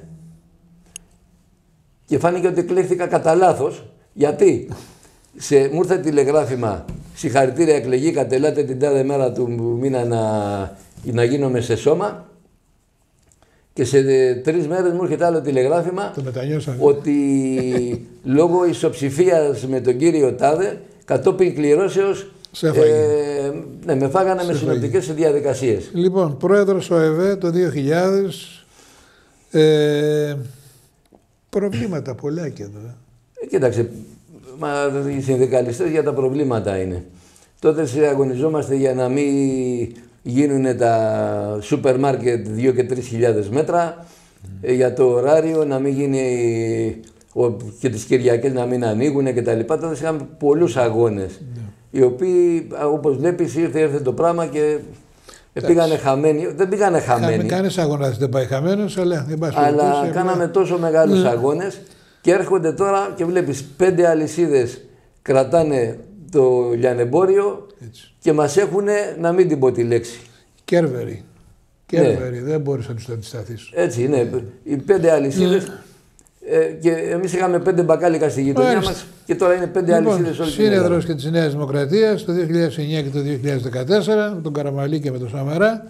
και φάνηκε ότι εκλέχθηκα κατά λάθος. Γιατί μου ήρθε τηλεγράφημα, συγχαρητήρια, εκλεγήκατε, ελάτε την τάδε μέρα του μήνα να γίνομαι σε σώμα. Και σε 3 μέρες μου έρχεται άλλο τηλεγράφημα ότι λόγω ισοψηφίας με τον κύριο τάδε, κατόπιν κληρώσεως, ναι, με φάγανε με συνοπτικές διαδικασίες. Λοιπόν, πρόεδρος ΟΕΒ το 2000, προβλήματα πολλά και εδώ. Κοίταξε, οι συνδικαλιστές για τα προβλήματα είναι. Τότε αγωνιζόμαστε για να μην γίνουν τα σούπερ μάρκετ 2 και 3 χιλιάδες μέτρα, για το ωράριο να μην γίνει και τις Κυριακές να μην ανοίγουν κτλ. Τότε είχαμε πολλούς αγώνες, οι οποίοι, όπως βλέπεις, ήρθε το πράγμα και πήγανε χαμένοι. Δεν πήγανε χαμένοι. Κάνεις αγώνας, δεν πάει χαμένος, αλλά κάναμε τόσο μεγάλους αγώνες και έρχονται τώρα και βλέπεις 5 αλυσίδες κρατάνε το λιανεμπόριο και μας έχουν, να μην την πω τη λέξη. Κέρβεροι, δεν μπορείς να τους αντισταθείς. Έτσι είναι, οι 5 αλυσίδες και εμείς είχαμε 5 μπακάλικα στη γειτονιά μας και τώρα είναι 5 αλυσίδες όλη την Ελλάδα. Σύνεδρος και της Νέας Δημοκρατίας το 2009 και το 2014 με τον Καραμαλή και με τον Σαμαρά.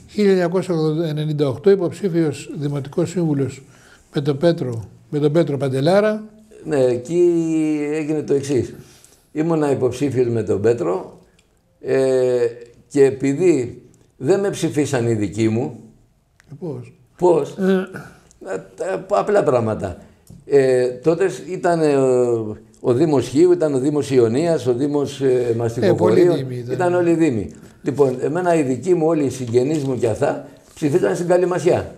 1998 υποψήφιος δημοτικός σύμβουλος με τον Πέτρο Παντελάρα. Ναι, εκεί έγινε το εξής. Ήμουνα υποψήφιος με τον Πέτρο και επειδή δεν με ψηφίσαν οι δικοί μου. Πώς? Απλά πράγματα. Τότε ήταν ο Δήμος Χίου, ήταν ο Δήμος Ιωνίας, ο Δήμος Μαστιχοφορίων, ήταν όλοι οι Δήμοι. Λοιπόν, εμένα οι δικοί μου, όλοι οι συγγενείς μου και αυτά, ψηφίσαν στην Καλυμασιά.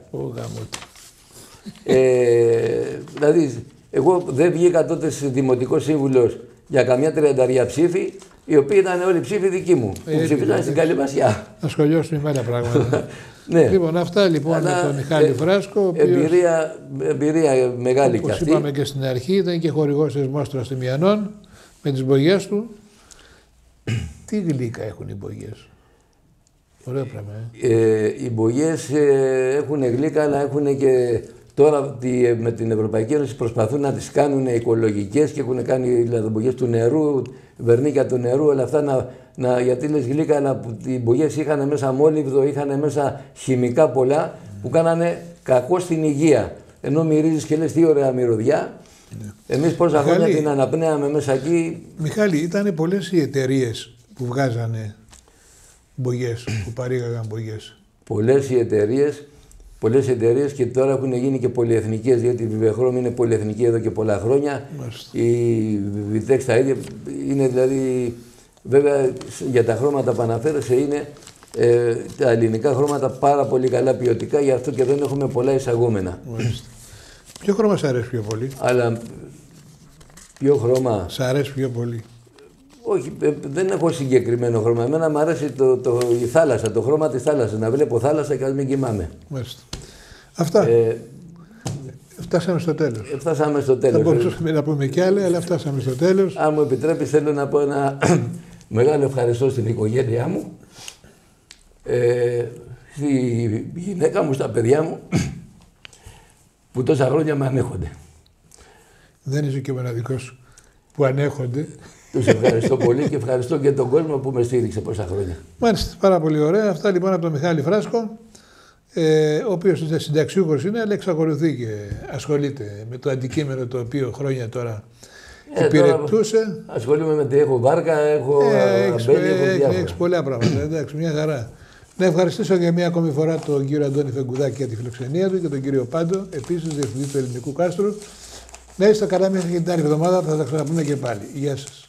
Δηλαδή, εγώ δεν βγήκα τότε δημοτικός σύμβουλος για καμιά 30 ψήφοι, οι οποίοι ήταν όλοι ψήφοι δικοί μου, που ψηφίσαν στην Καλυμασιά. Να σχολιάσουμε με άλλα πράγματα. Ναι. Λοιπόν, αυτά λοιπόν με τον Μιχάλη Φράσκο. Εμπειρία μεγάλη κι αυτή. Όπως είπαμε και στην αρχή, ήταν και χορηγός της Μόστρας Τιμιανών με τις μπογιές του. Τι γλύκα έχουν οι μπογιές? Ωραίο πράγμα. Οι μπογιές έχουν γλύκα, αλλά έχουν και τώρα με την Ευρωπαϊκή Ένωση προσπαθούν να τις κάνουν οικολογικές και έχουν κάνει λαδομπογιές του νερού, βερνίκια του νερού, όλα αυτά γιατί λες γλύκα, αλλά οι μπογιές είχαν μέσα μόλιβδο, είχαν μέσα χημικά πολλά που κάνανε κακό στην υγεία. Ενώ μυρίζεις και λες τι ωραία μυρωδιά. Εμείς πόσα χρόνια την αναπνέαμε μέσα εκεί. Μιχάλη, ήταν πολλές οι εταιρείες που βγάζανε μπογιές, που παρήγαγαν μπογιές. Πολλές οι εταιρείες και τώρα έχουν γίνει και πολυεθνικές, διότι η Βιβεχρώμη είναι πολυεθνική εδώ και πολλά χρόνια. Η Βιτέξ τα ίδια είναι, δηλαδή, βέβαια για τα χρώματα που αναφέρεσαι είναι τα ελληνικά χρώματα πάρα πολύ καλά ποιοτικά, γι' αυτό και δεν έχουμε πολλά εισαγόμενα. Ποιο χρώμα σ' αρέσει πιο πολύ? Αλλά ποιο χρώμα σ' αρέσει πιο πολύ? Όχι, δεν έχω συγκεκριμένο χρώμα. Εμένα μου αρέσει η θάλασσα, το χρώμα της θάλασσας. Να βλέπω θάλασσα και ας μην κοιμάμαι. Μάλιστα. Αυτά. Φτάσαμε στο τέλος. Φτάσαμε στο τέλος. Θα μπορούσαμε να πούμε κι άλλα, αλλά φτάσαμε στο τέλος. Αν μου επιτρέπεις, θέλω να πω ένα μεγάλο ευχαριστώ στην οικογένειά μου, στη γυναίκα μου, στα παιδιά μου, που τόσα χρόνια με ανέχονται. Δεν είσαι και ο μοναδικός που ανέχονται. Τους ευχαριστώ πολύ και ευχαριστώ και τον κόσμο που με στήριξε πόσα χρόνια. Μάλιστα, πάρα πολύ ωραία. Αυτά λοιπόν από τον Μιχάλη Φράσκο, ο οποίος συνταξιούχος είναι, αλλά εξακολουθεί και ασχολείται με το αντικείμενο το οποίο χρόνια τώρα υπηρετούσε. Ασχολούμαι με έχω βάρκα, έχω αμπέλι, έχω διάφορα. Έχεις πολλά πράγματα, εντάξει, μια χαρά. Να ευχαριστήσω για μια ακόμη φορά τον κύριο Αντώνη Φεγγουδάκη για τη φιλοξενία του και τον κύριο Πάντο, επίσης διευθυντή του Ελληνικού Κάστρου. Να είστε καλά μέχρι την άλλη εβδομάδα, θα τα ξαναπούμε και πάλι. Γεια σας.